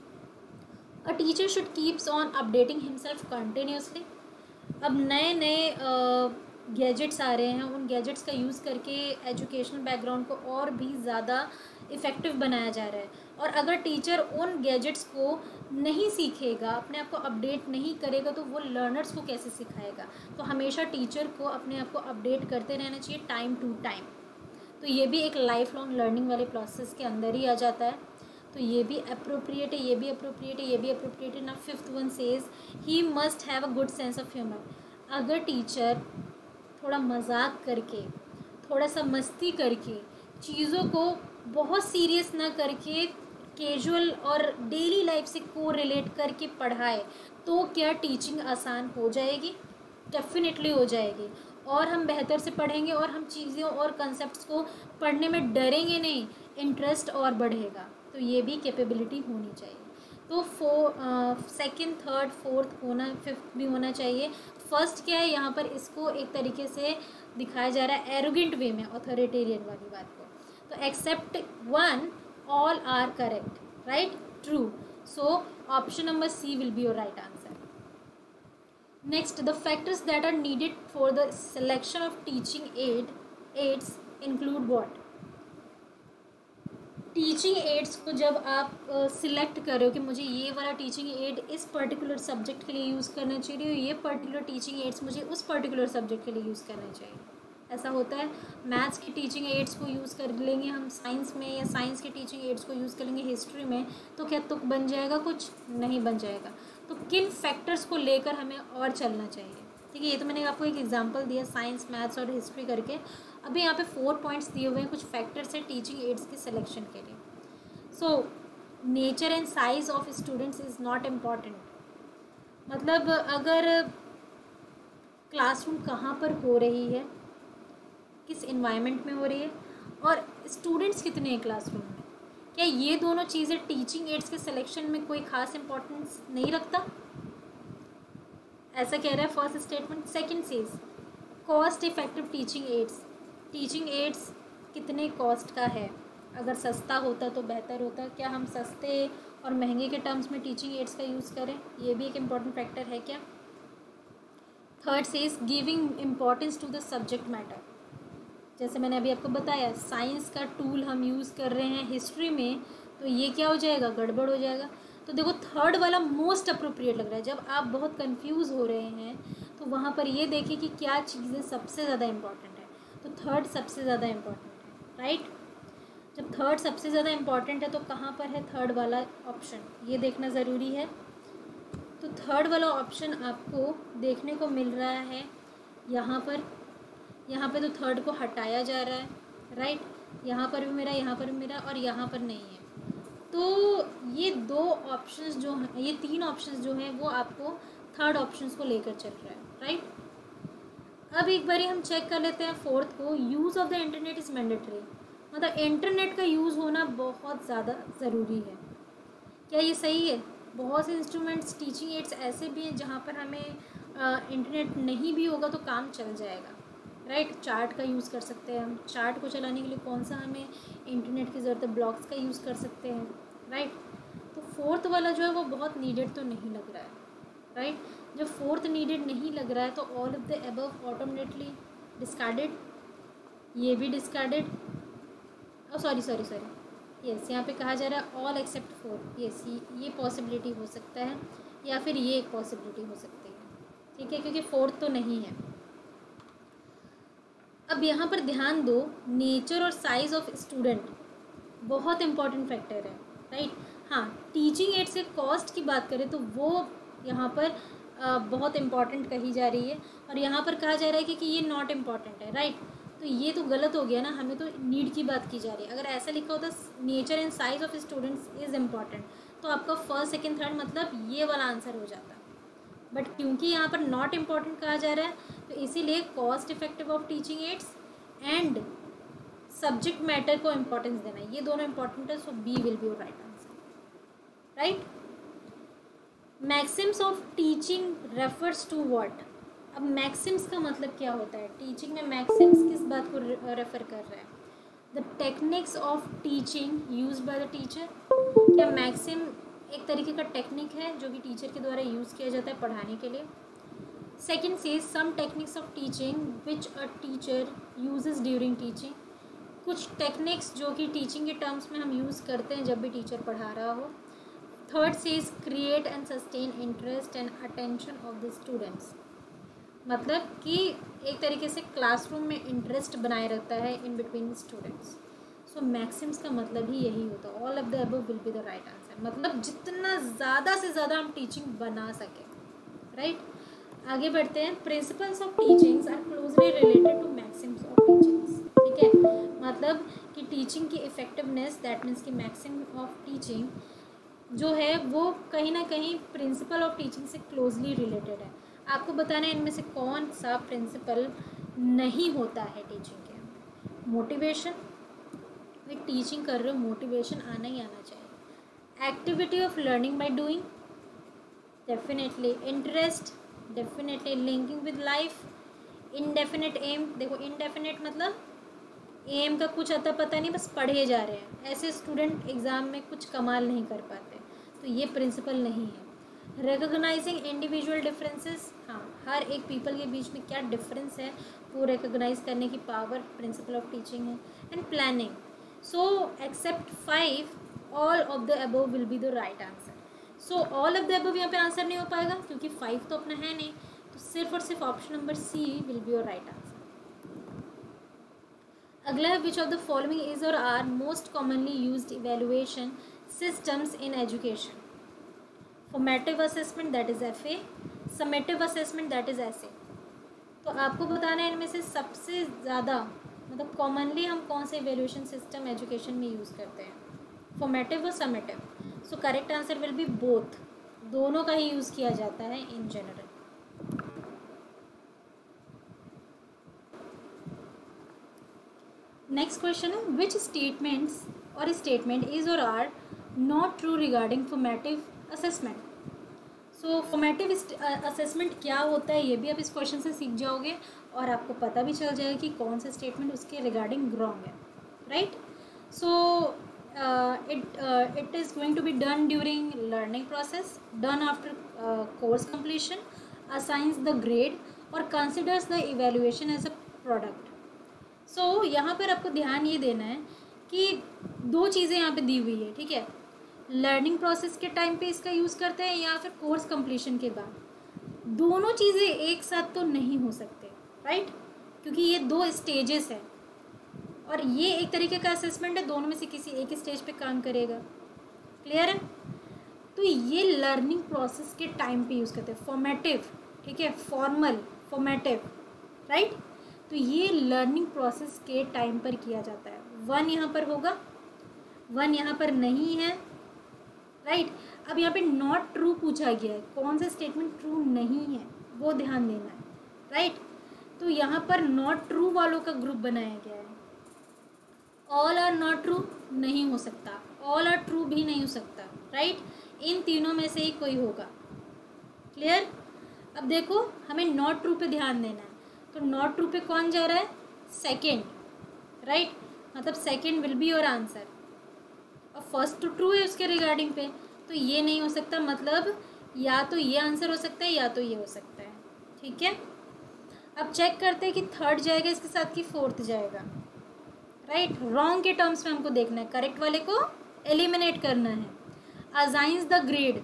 A teacher should keeps on updating himself continuously, अब नए नए गैजेट्स आ रहे हैं, उन गैजेट्स का यूज़ करके एजुकेशनल बैकग्राउंड को और भी ज़्यादा इफ़ेक्टिव बनाया जा रहा है, और अगर टीचर उन गैजेट्स को नहीं सीखेगा, अपने आप को अपडेट नहीं करेगा तो वो लर्नर्स को कैसे सिखाएगा। तो हमेशा टीचर को अपने आप को अपडेट करते रहना चाहिए टाइम टू टाइम, तो ये भी एक लाइफ लॉन्ग लर्निंग वाले प्रोसेस के अंदर ही आ जाता है। तो ये भी अप्रोप्रिएट है, ये भी अप्रोप्रिएट है, ये भी अप्रोप्रिएट है ना। Fifth one says he must have a good sense of humour, अगर टीचर थोड़ा मजाक करके, थोड़ा सा मस्ती करके, चीज़ों को बहुत सीरियस ना करके कैजुअल और डेली लाइफ से को रिलेट करके पढ़ाए तो क्या टीचिंग आसान हो जाएगी, डेफिनेटली हो जाएगी, और हम बेहतर से पढ़ेंगे और हम चीज़ों और कंसेप्ट्स को पढ़ने में डरेंगे नहीं, इंटरेस्ट और बढ़ेगा। तो ये भी कैपेबिलिटी होनी चाहिए। तो सेकंड, थर्ड, फोर्थ होना, फिफ्थ भी होना चाहिए। फर्स्ट क्या है यहाँ पर, इसको एक तरीके से दिखाया जा रहा है एरोगेंट वे में, ऑथोरिटेरियन वाली बात को। तो except one all are correct, right, true, so option number C will be your right answer. Next, the factors that are needed for the selection of teaching aids include what, teaching aids को जब आप select कर रहे हो कि मुझे ये वाला टीचिंग एड इस पर्टिकुलर सब्जेक्ट के लिए यूज़ करना चाहिए, ये पर्टिकुलर टीचिंग एड्स मुझे उस पर्टिकुलर सब्जेक्ट के लिए यूज़ करना चाहिए, ऐसा होता है। मैथ्स की टीचिंग एड्स को यूज़ कर लेंगे हम साइंस में, या साइंस की टीचिंग एड्स को यूज़ कर लेंगे हिस्ट्री में, तो क्या तुक बन जाएगा, कुछ नहीं बन जाएगा। तो किन फैक्टर्स को लेकर हमें और चलना चाहिए, ठीक है। ये तो मैंने आपको एक एग्जांपल दिया साइंस, मैथ्स और हिस्ट्री करके। अभी यहाँ पे 4 पॉइंट्स दिए हुए हैं, कुछ फैक्टर्स हैं टीचिंग एड्स के सिलेक्शन के लिए। So nature and size of students is not important. मतलब अगर क्लासरूम कहाँ पर हो रही है, किस इन्वायरमेंट में हो रही है, और स्टूडेंट्स कितने हैं क्लासरूम में, क्या ये दोनों चीज़ें टीचिंग एड्स के सिलेक्शन में कोई खास इम्पोर्टेंस नहीं रखता? ऐसा कह रहा है first statement. Second says cost effective teaching aids. Teaching aids कितने कॉस्ट का है? अगर सस्ता होता तो बेहतर होता। क्या हम सस्ते और महंगे के टर्म्स में टीचिंग एड्स का यूज़ करें? ये भी एक इम्पॉर्टेंट फैक्टर है क्या? Third says giving importance to the subject matter. जैसे मैंने अभी आपको बताया, साइंस का टूल हम यूज़ कर रहे हैं हिस्ट्री में, तो ये क्या हो जाएगा, गड़बड़ हो जाएगा। तो देखो थर्ड वाला मोस्ट अप्रोप्रिएट लग रहा है। जब आप बहुत कंफ्यूज हो रहे हैं तो वहाँ पर ये देखिए कि क्या चीज़ें सबसे ज़्यादा इम्पॉर्टेंट है, तो थर्ड सबसे ज़्यादा इम्पॉर्टेंट है, राइट। जब थर्ड सबसे ज़्यादा इम्पॉर्टेंट है तो कहाँ पर है थर्ड वाला ऑप्शन, ये देखना ज़रूरी है। तो थर्ड वाला ऑप्शन आपको देखने को मिल रहा है यहाँ पर। यहाँ पे तो थर्ड को हटाया जा रहा है, राइट। यहाँ पर भी मेरा, यहाँ पर भी मेरा, और यहाँ पर नहीं है। तो ये दो ऑप्शंस जो हैं, ये तीन ऑप्शंस जो हैं वो आपको थर्ड ऑप्शंस को लेकर चल रहा है, राइट। अब एक बारी हम चेक कर लेते हैं फोर्थ को। Use of the internet is mandatory. मतलब इंटरनेट का यूज़ होना बहुत ज़्यादा ज़रूरी है। क्या ये सही है? बहुत से इंस्ट्रूमेंट्स टीचिंग एड्स ऐसे भी हैं जहाँ पर हमें इंटरनेट नहीं भी होगा तो काम चल जाएगा, राइट। चार्ट का यूज़ कर सकते हैं हम। चार्ट को चलाने के लिए कौन सा हमें इंटरनेट की ज़रूरत है? ब्लॉग्स का यूज़ कर सकते हैं, राइट। तो फोर्थ वाला जो है वो बहुत नीडेड तो नहीं लग रहा है, राइट। जब फोर्थ नीडेड नहीं लग रहा है तो all of the above automatically discarded. ये भी डिस्कार्डेड। सॉरी यस, यहाँ पे कहा जा रहा है ऑल एक्सेप्ट फोर। यस, ये पॉसिबिलिटी हो सकता है, या फिर ये एक पॉसिबिलिटी हो सकती है, ठीक है, क्योंकि फोर्थ तो नहीं है। अब यहाँ पर ध्यान दो, नेचर और साइज ऑफ स्टूडेंट बहुत इंपॉर्टेंट फैक्टर है, राइट। हाँ, टीचिंग एड्स के कॉस्ट की बात करें तो वो यहाँ पर बहुत इंपॉर्टेंट कही जा रही है, और यहाँ पर कहा जा रहा है कि ये नॉट इम्पॉर्टेंट है, राइट। तो ये तो गलत हो गया ना, हमें तो नीड की बात की जा रही है। अगर ऐसा लिखा होता nature and size of students is important, तो आपका फर्स्ट सेकेंड थर्ड मतलब ये वाला आंसर हो जाता। बट क्योंकि यहाँ पर नॉट इम्पॉर्टेंट कहा जा रहा है, तो इसीलिए cost effective of teaching aids and subject matter को इम्पोर्टेंस देना, ये दोनों इंपॉर्टेंट है। So B will be your right answer, right. Maxims of teaching refers to what. अब मैक्सिम्स का मतलब क्या होता है? टीचिंग में मैक्सिम्स किस बात को रेफर कर रहा है? The techniques of teaching use by the teacher. क्या मैक्सिम एक तरीके का टेक्निक है जो कि टीचर के द्वारा यूज़ किया जाता है पढ़ाने के लिए। Second says some techniques of teaching which a teacher uses during teaching. कुछ टेक्निक्स जो कि टीचिंग के टर्म्स में हम यूज़ करते हैं जब भी टीचर पढ़ा रहा हो। Third says create and sustain interest and attention of the students. मतलब कि एक तरीके से क्लासरूम में इंटरेस्ट बनाए रखता है in between students. So maxims का मतलब ही यही होता है। All of the above will be the right answer. मतलब जितना ज़्यादा से ज़्यादा हम टीचिंग बना सकें, राइट। आगे बढ़ते हैं। Principles of teachings are closely related to maxims of teachings, ठीक है। मतलब कि टीचिंग की इफेक्टिवनेस, दैट मीन्स कि मैक्सिम ऑफ टीचिंग जो है वो कहीं ना कहीं प्रिंसिपल ऑफ टीचिंग से क्लोजली रिलेटेड है। आपको बताना है इनमें से कौन सा प्रिंसिपल नहीं होता है टीचिंग के। मोटिवेशन, वे टीचिंग कर रहे हो, मोटिवेशन आना ही आना चाहिए। Activity of learning by doing, definitely. Interest, definitely. Linking with life. Indefinite aim, देखो इनडेफिनेट मतलब एम का कुछ अता पता नहीं, बस पढ़े जा रहे हैं। ऐसे स्टूडेंट एग्ज़ाम में कुछ कमाल नहीं कर पाते, तो ये प्रिंसिपल नहीं है। रिकॉग्नाइजिंग इंडिविजुअल डिफरेंसेस, हाँ, हर एक पीपल के बीच में क्या डिफरेंस है वो रिकॉग्नाइज करने की पावर प्रिंसिपल ऑफ टीचिंग है। And planning. So except 5 all of the above will be the right answer. So all of the above यहाँ पे आंसर नहीं हो पाएगा क्योंकि 5 तो अपना है नहीं, तो सिर्फ और सिर्फ option number C will be your right answer. अगला है which of the following is और are most commonly used evaluation systems in education. Formative assessment that is FA, summative assessment that is SA। तो आपको बताना है इनमें से सबसे ज़्यादा मतलब कॉमनली हम कौन से इवेल्यूएशन सिस्टम एजुकेशन में यूज़ करते हैं, फॉर्मेटिव और summative. So correct answer will be both, दोनों का ही यूज़ किया जाता है इन जनरल। नेक्स्ट क्वेश्चन है which statements or statement is और are not true regarding formative assessment. So formative assessment क्या होता है ये भी आप इस क्वेश्चन से सीख जाओगे और आपको पता भी चल जाएगा कि कौन सा स्टेटमेंट उसके रिगार्डिंग रॉन्ग है, right. So it is going to be done during learning process, done after course completion, assigns the grade or considers the evaluation as a product। so यहाँ पर आपको ध्यान ये देना है कि दो चीज़ें यहाँ पे दी हुई है, ठीक है। लर्निंग प्रोसेस के टाइम पे इसका यूज़ करते हैं या फिर कोर्स कंप्लीशन के बाद, दोनों चीज़ें एक साथ तो नहीं हो सकते, राइट, क्योंकि ये दो स्टेजेस है और ये एक तरीके का असेसमेंट है, दोनों में से किसी एक स्टेज पे काम करेगा। क्लियर है। तो ये लर्निंग प्रोसेस के टाइम पे यूज़ करते हैं फॉर्मेटिव, ठीक है, फॉर्मल फॉर्मेटिव, राइट। तो ये लर्निंग प्रोसेस के टाइम पर किया जाता है। 1 यहाँ पर होगा, 1 यहाँ पर नहीं है, राइट। अब यहाँ पे नॉट ट्रू पूछा गया है, कौन सा स्टेटमेंट ट्रू नहीं है वो ध्यान देना है, राइट। तो यहाँ पर नॉट ट्रू वालों का ग्रुप बनाया गया है। ऑल आर नॉट ट्रू नहीं हो सकता, ऑल आर ट्रू भी नहीं हो सकता, राइट। इन तीनों में से ही कोई होगा। क्लियर। अब देखो हमें नॉट ट्रू पे ध्यान देना है, तो नॉट ट्रू पे कौन जा रहा है, सेकेंड, राइट, मतलब second will be your answer. और फर्स्ट तो ट्रू है उसके रिगार्डिंग पे, तो ये नहीं हो सकता, मतलब या तो ये आंसर हो सकता है या तो ये हो सकता है, ठीक है। अब चेक करते हैं कि थर्ड जाएगा इसके साथ कि फोर्थ जाएगा, राइट। रॉन्ग के टर्म्स में हमको देखना है, करेक्ट वाले को एलिमिनेट करना है। Assigns the grade,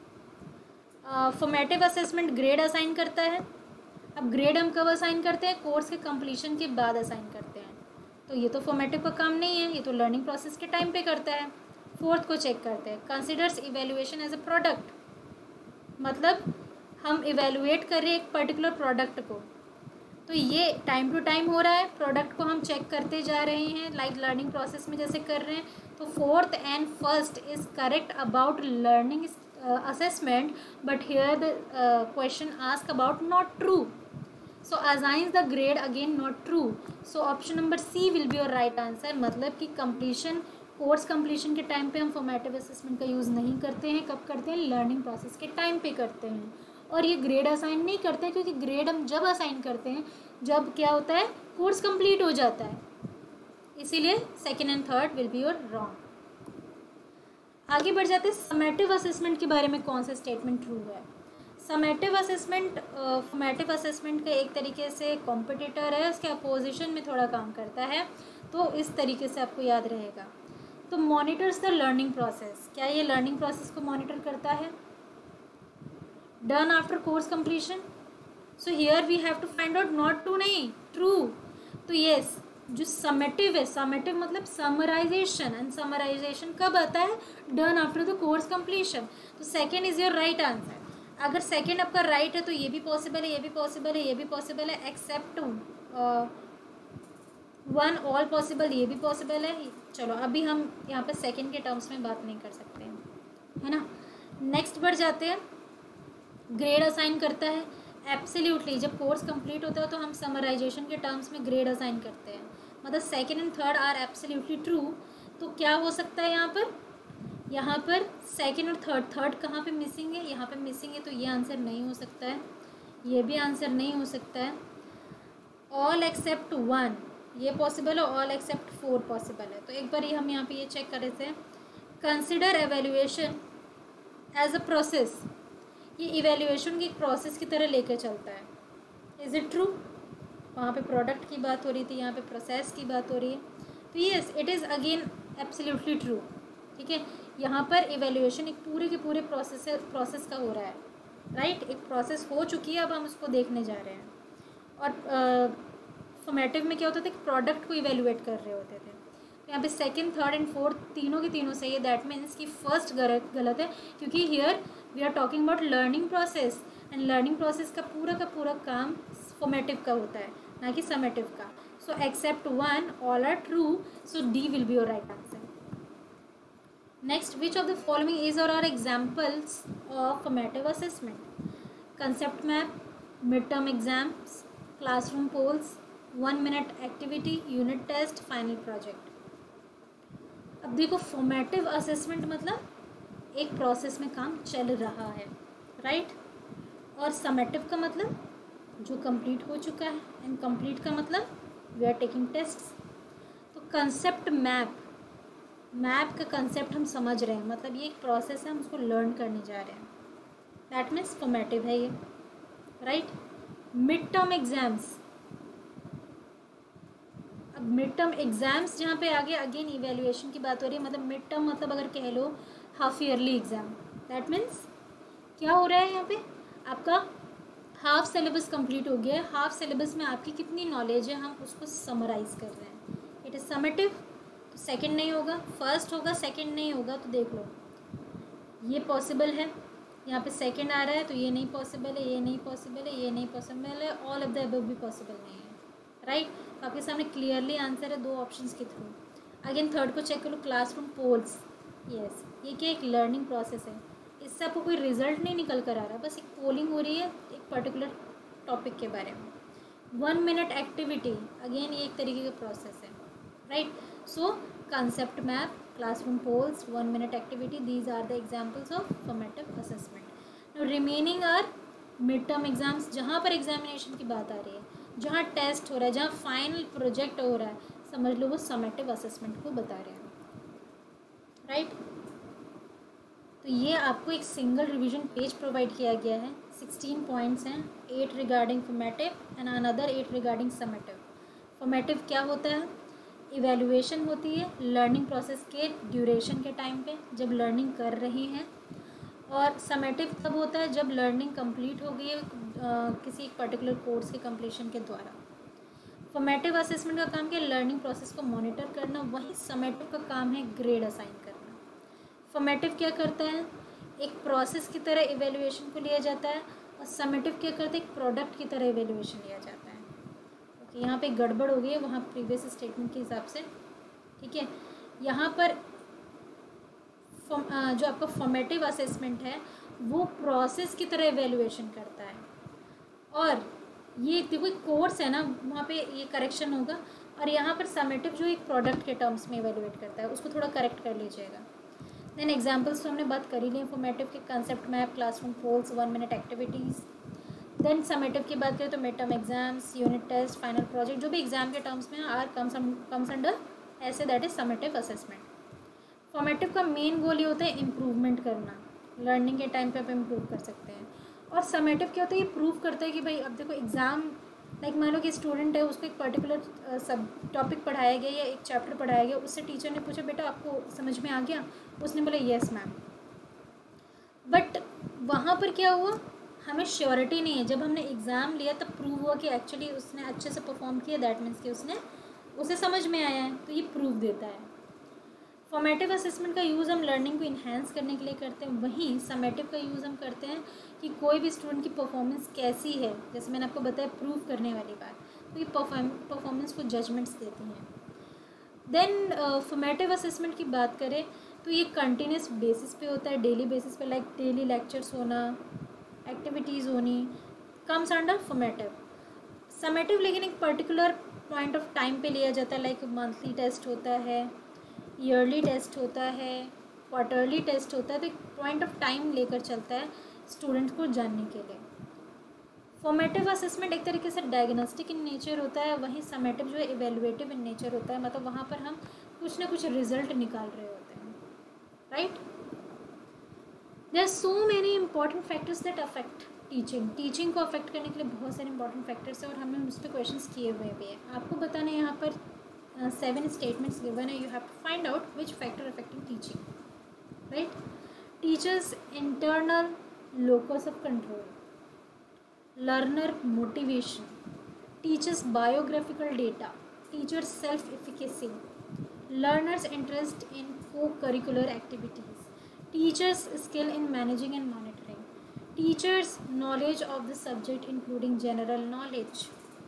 formative assessment grade assign करता है। अब ग्रेड हम कब असाइन करते हैं, कोर्स के कंप्लीशन के बाद असाइन करते हैं, तो ये तो फॉर्मेटिव का काम नहीं है, ये तो लर्निंग प्रोसेस के टाइम पे करता है। फोर्थ को चेक करते हैं, considers evaluation as a product, मतलब हम इवेल्युएट कर रहे हैं एक पर्टिकुलर प्रोडक्ट को, तो ये टाइम टू टाइम हो रहा है, प्रोडक्ट को हम चेक करते जा रहे हैं लाइक लर्निंग प्रोसेस में जैसे कर रहे हैं। तो fourth and first is correct about learning assessment, but here the question ask about not true, so assigns the grade again not true. So option number C will be your right answer, मतलब कि completion, course completion के time पे हम formative assessment का use नहीं करते हैं। कब करते हैं, लर्निंग प्रोसेस के टाइम पे करते हैं। और ये ग्रेड असाइन नहीं करते हैं, क्योंकि ग्रेड हम जब असाइन करते हैं जब क्या होता है, कोर्स कंप्लीट हो जाता है, इसीलिए second and third will be your wrong. आगे बढ़ जाते हैं, समेटिव असेसमेंट के बारे में कौन सा स्टेटमेंट ट्रू है। समेटिव असेसमेंट फॉर्मेटिव असेसमेंट का एक तरीके से कॉम्पिटिटर है, उसके अपोजिशन में थोड़ा काम करता है, तो इस तरीके से आपको याद रहेगा। तो मॉनिटर्स द लर्निंग प्रोसेस, क्या ये लर्निंग प्रोसेस को मॉनिटर करता है। Done after course completion, so here we have to find out not to नहीं ट्रू। तो यस, जो समेटिव है, समेटिव मतलब समराइजेशन, एंड समराइजेशन कब आता है, done after the course completion. तो second is your right answer. अगर सेकेंड आपका राइट है तो ये भी पॉसिबल है, ये भी पॉसिबल है, ये भी पॉसिबल है, एक्सेप्ट 1 ऑल पॉसिबल, ये भी पॉसिबल है। चलो अभी हम यहाँ पे सेकेंड के टर्म्स में बात नहीं कर सकते हैं, है ना। नेक्स्ट बढ़ जाते हैं, ग्रेड असाइन करता है। एब्सोल्युटली, जब कोर्स कंप्लीट होता है तो हम समराइजेशन के टर्म्स में ग्रेड असाइन करते हैं, मतलब second and third are absolutely true. तो क्या हो सकता है यहाँ पर, यहाँ पर सेकेंड और थर्ड कहाँ पे मिसिंग है, यहाँ पे मिसिंग है, तो ये आंसर नहीं हो सकता है, ये भी आंसर नहीं हो सकता है। ऑल एक्सेप्ट 1 ये पॉसिबल है, ऑल एक्सेप्ट 4 पॉसिबल है। तो एक बार हम यहाँ पे ये चेक कर रहे थे, consider evaluation as a process, ये इवेल्युएशन की एक प्रोसेस की तरह लेकर चलता है। इज़ इट ट्रू, वहाँ पे प्रोडक्ट की बात हो रही थी, यहाँ पे प्रोसेस की बात हो रही है, तो yes it is again absolutely true, ठीक है। यहाँ पर इवेल्युएशन एक पूरे के पूरे प्रोसेस का हो रहा है, राइट, एक प्रोसेस हो चुकी है, अब हम उसको देखने जा रहे हैं। और फॉर्मेटिव में क्या होता था कि प्रोडक्ट को इवेल्युएट कर रहे होते थे। तो यहाँ पे सेकंड, थर्ड एंड फोर्थ तीनों के तीनों सही है, दैट मीन्स कि फर्स्ट गलत है, क्योंकि here we are talking about learning process, and learning process का पूरा काम फॉर्मेटिव का होता है, ना कि समेटिव का। So except 1 all are true, so D will be your right answer. Next, which of the following is और are examples of formative assessment? Concept map, mid term exams, classroom polls, 1 minute activity, unit test, final project. अब देखो, formative assessment मतलब एक process में काम चल रहा है, राइट? और समेटिव का मतलब जो कंप्लीट हो चुका है, एंड कंप्लीट का मतलब वी आर टेकिंग टेस्ट्स। तो कंसेप्ट मैप, मैप का कंसेप्ट हम समझ रहे हैं, मतलब ये एक प्रोसेस है, हम उसको लर्न करने जा रहे हैं, दैट मीन्स फॉर्मेटिव है ये, राइट? मिड टर्म एग्जाम्स, अब मिड टर्म एग्जाम्स जहाँ पे आगे अगेन इवेल्युएशन की बात हो रही है, मतलब मिड टर्म मतलब अगर कह लो half yearly exam, that means क्या हो रहा है यहाँ पे, आपका हाफ सिलेबस कंप्लीट हो गया है, हाफ सिलेबस में आपकी कितनी नॉलेज है हम उसको समराइज कर रहे हैं, इट इज़ समेटिव। तो सेकंड नहीं होगा, फर्स्ट होगा, सेकंड नहीं होगा, तो देख लो ये पॉसिबल है, यहाँ पे सेकंड आ रहा है, तो ये नहीं पॉसिबल है, ये नहीं पॉसिबल है, ये नहीं पॉसिबल है, ऑल ऑफ द अबव भी पॉसिबल नहीं है, राइट? तो आपके सामने क्लियरली आंसर है दो ऑप्शंस के थ्रू। अगेन थर्ड को चेक करो, क्लासरूम पोल्स, यस, ये क्या एक लर्निंग प्रोसेस है, इससे आपको कोई रिजल्ट नहीं निकल कर आ रहा, बस एक पोलिंग हो रही है एक पर्टिकुलर टॉपिक के बारे में। 1 मिनट एक्टिविटी, अगेन ये एक तरीके का प्रोसेस है, right? So concept map, classroom polls, 1 minute activity, these are the examples of formative assessment. Remaining are mid term exams, जहाँ पर एग्जामिनेशन की बात आ रही है, जहाँ टेस्ट हो रहा है, जहाँ फाइनल प्रोजेक्ट हो रहा है, समझ लो वो समेटिव असेसमेंट को बता रहे हैं, राइट? तो ये आपको एक सिंगल रिवीजन पेज प्रोवाइड किया गया है, 16 पॉइंट्स हैं, 8 regarding formative and another 8 regarding summative. Formative क्या होता है? इवैल्यूएशन होती है लर्निंग प्रोसेस के ड्यूरेशन के टाइम पे जब लर्निंग कर रही हैं, और समेटिव तब होता है जब लर्निंग कंप्लीट हो गई है किसी एक पर्टिकुलर कोर्स के कंप्लीशन के द्वारा। फॉर्मेटिव असेसमेंट का काम क्या है? लर्निंग प्रोसेस को मॉनिटर करना, वहीं समेटिव का काम है ग्रेड असाइन करना। फॉर्मेटिव क्या करता है? एक प्रोसेस की तरह इवैल्यूएशन को लिया जाता है, और समेटिव क्या करता है? एक प्रोडक्ट की तरह इवैल्यूएशन लिया जाता है। ओके, यहाँ पे गड़बड़ हो गई है वहाँ प्रीवियस स्टेटमेंट के हिसाब से, ठीक है? यहाँ पर जो आपका फॉर्मेटिव असेसमेंट है वो प्रोसेस की तरह इवैल्यूएशन करता है, और ये देखो एक कोर्स है ना, वहाँ पे ये करेक्शन होगा, और यहाँ पर समेटिव जो एक प्रोडक्ट के टर्म्स में इवैल्यूएट करता है, उसको थोड़ा करेक्ट कर लीजिएगा। देन एग्जाम्पल्स तो हमने बात कर ही ली फॉर्मेटिव के, concept map, classroom polls, 1 minute activities. Then summative की बात करें तो mid term exams, unit test, final project, जो भी एग्जाम के टर्म्स में आर कम्स अंडर ऐसे, that is summative assessment. Formative का मेन गोल ये होता है इम्प्रूवमेंट करना, लर्निंग के टाइम पे आप इम्प्रूव कर सकते हैं। और समेटिव क्या होता है? ये प्रूव करता है कि भाई अब देखो एग्ज़ाम, लाइक मान लो कि स्टूडेंट है, उसको एक पर्टिकुलर सब टॉपिक पढ़ाया गया या एक चैप्टर पढ़ाया गया, उससे टीचर ने पूछा बेटा आपको समझ में आ गया? उसने बोला येस मैम। बट वहाँ पर क्या हुआ, हमें श्योरिटी नहीं है, जब हमने एग्ज़ाम लिया तब प्रूव हुआ कि एक्चुअली उसने अच्छे से परफॉर्म किया, दैट मीन्स कि उसे समझ में आया है, तो ये प्रूफ देता है। फॉर्मेटिव असेसमेंट का यूज़ हम लर्निंग को इन्हेंस करने के लिए करते हैं, वहीं समेटिव का यूज़ हम करते हैं कि कोई भी स्टूडेंट की परफॉर्मेंस कैसी है, जैसे मैंने आपको बताया प्रूव करने वाली बात, तो ये परफॉर्मेंस को जजमेंट्स देती हैं। देन फॉर्मेटिव असेसमेंट की बात करें तो ये कंटिन्यूस बेसिस पे होता है, डेली बेसिस पे, लाइक डेली लेक्चर्स होना, एक्टिविटीज़ होनी, कम्स अंडर फॉर्मेटिव। समेटिव लेकिन एक पर्टिकुलर पॉइंट ऑफ टाइम पे लिया जाता है, लाइक मंथली टेस्ट होता है, ईयरली टेस्ट होता है, क्वार्टरली टेस्ट होता है, तो एक पॉइंट ऑफ टाइम लेकर चलता है स्टूडेंट को जानने के लिए। फॉर्मेटिव असेसमेंट एक तरीके से डायग्नोस्टिक इन नेचर होता है, वहीं समेटिव जो है इवैल्यूएटिव इन नेचर होता है, मतलब वहाँ पर हम कुछ ना कुछ रिजल्ट निकाल रहे होते हैं, right? There are so many important factors that affect teaching को अफेक्ट करने के लिए बहुत सारे इंपॉर्टेंट फैक्टर्स हैं, और हमने उस पर क्वेश्चन किए हुए भी हैं। आपको बताना है यहाँ पर 7 statements given है, you have to find out which factor affecting teaching, right? Teachers internal locus of control, learner motivation, teachers biographical data, teachers self efficacy, learners interest in co-curricular activities, teachers skill in managing and monitoring, teachers knowledge of the subject including general knowledge।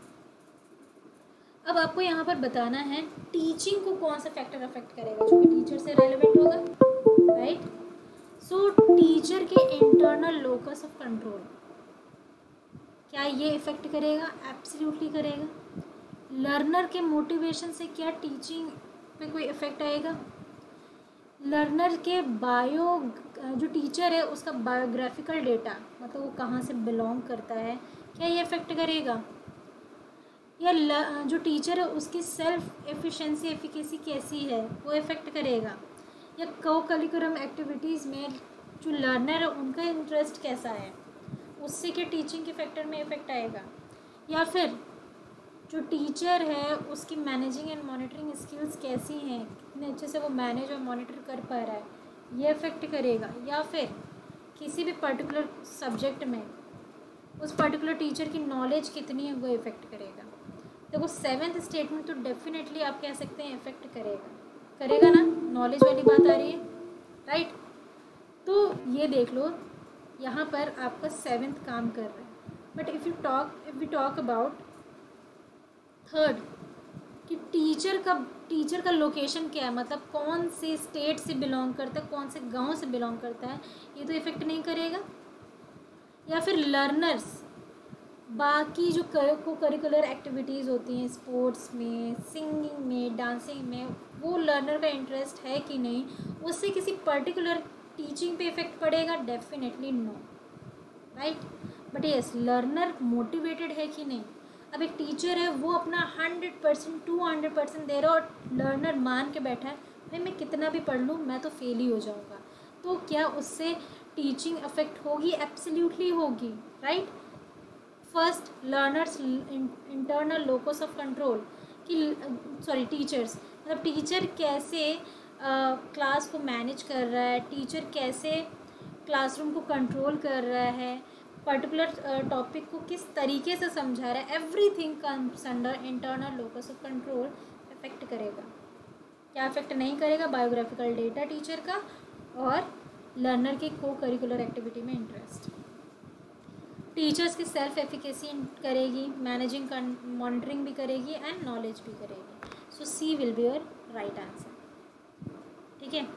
अब आपको यहाँ पर बताना है teaching को कौन सा factor affect करेगा, जो कि टीचर से रेलेवेंट होगा, राइट। सो टीचर के इंटरनल लोकस ऑफ कंट्रोल, क्या ये इफ़ेक्ट करेगा? एब्सोल्युटली करेगा। लर्नर के मोटिवेशन से क्या टीचिंग पे कोई इफ़ेक्ट आएगा? लर्नर के जो टीचर है उसका बायोग्राफिकल डेटा, मतलब वो कहाँ से बिलोंग करता है, क्या ये इफ़ेक्ट करेगा? या जो टीचर है उसकी सेल्फ एफिकेसी कैसी है, वो इफ़ेक्ट करेगा? या को करिकुलम एक्टिविटीज़ में जो लर्नर है उनका इंटरेस्ट कैसा है, उससे क्या टीचिंग के फैक्टर में इफ़ेक्ट आएगा? या फिर जो टीचर है उसकी मैनेजिंग एंड मॉनिटरिंग स्किल्स कैसी हैं, कितने अच्छे से वो मैनेज और मॉनिटर कर पा रहा है, ये इफ़ेक्ट करेगा? या फिर किसी भी पर्टिकुलर सब्जेक्ट में उस पर्टिकुलर टीचर की नॉलेज कितनी है, वो इफ़ेक्ट करेगा? देखो सेवेंथ स्टेटमेंट तो डेफिनेटली आप कह सकते हैं इफ़ेक्ट करेगा ना, नॉलेज वाली बात आ रही है, राइट। तो ये देख लो यहाँ पर आपका सेवेंथ काम कर रहा है। But if we talk about third, कि टीचर का लोकेशन क्या है, मतलब कौन से स्टेट से बिलोंग करता है, कौन से गांव से बिलोंग करता है, ये तो इफ़ेक्ट नहीं करेगा? या फिर लर्नर्स बाकी जो को करिकुलर एक्टिविटीज़ होती हैं, स्पोर्ट्स में, सिंगिंग में, डांसिंग में, वो लर्नर का इंटरेस्ट है कि नहीं, उससे किसी पर्टिकुलर टीचिंग पे इफ़ेक्ट पड़ेगा? Definitely no, right. But yes, learner motivated है कि नहीं? अब एक टीचर है वो अपना 100% 200% दे रहा है और लर्नर मान के बैठा है भाई मैं कितना भी पढ़ लूँ मैं तो फेल ही हो जाऊँगा, तो क्या उससे टीचिंग अफेक्ट होगी? एब्सोल्युटली होगी, right. First, learners internal locus of control, कि टीचर्स, मतलब टीचर कैसे क्लास को मैनेज कर रहा है, टीचर कैसे क्लासरूम को कंट्रोल कर रहा है, पर्टिकुलर टॉपिक को किस तरीके से समझा रहा है, everything comes under internal locus of control effect करेगा। क्या इफेक्ट नहीं करेगा? बायोग्राफिकल डेटा टीचर का और लर्नर के को करिकुलर एक्टिविटी में इंटरेस्ट। टीचर्स की सेल्फ एफिकेसी करेगी, मैनेजिंग मॉनिटरिंग भी करेगी एंड नॉलेज भी करेगी। So C will be your right answer, ठीक है।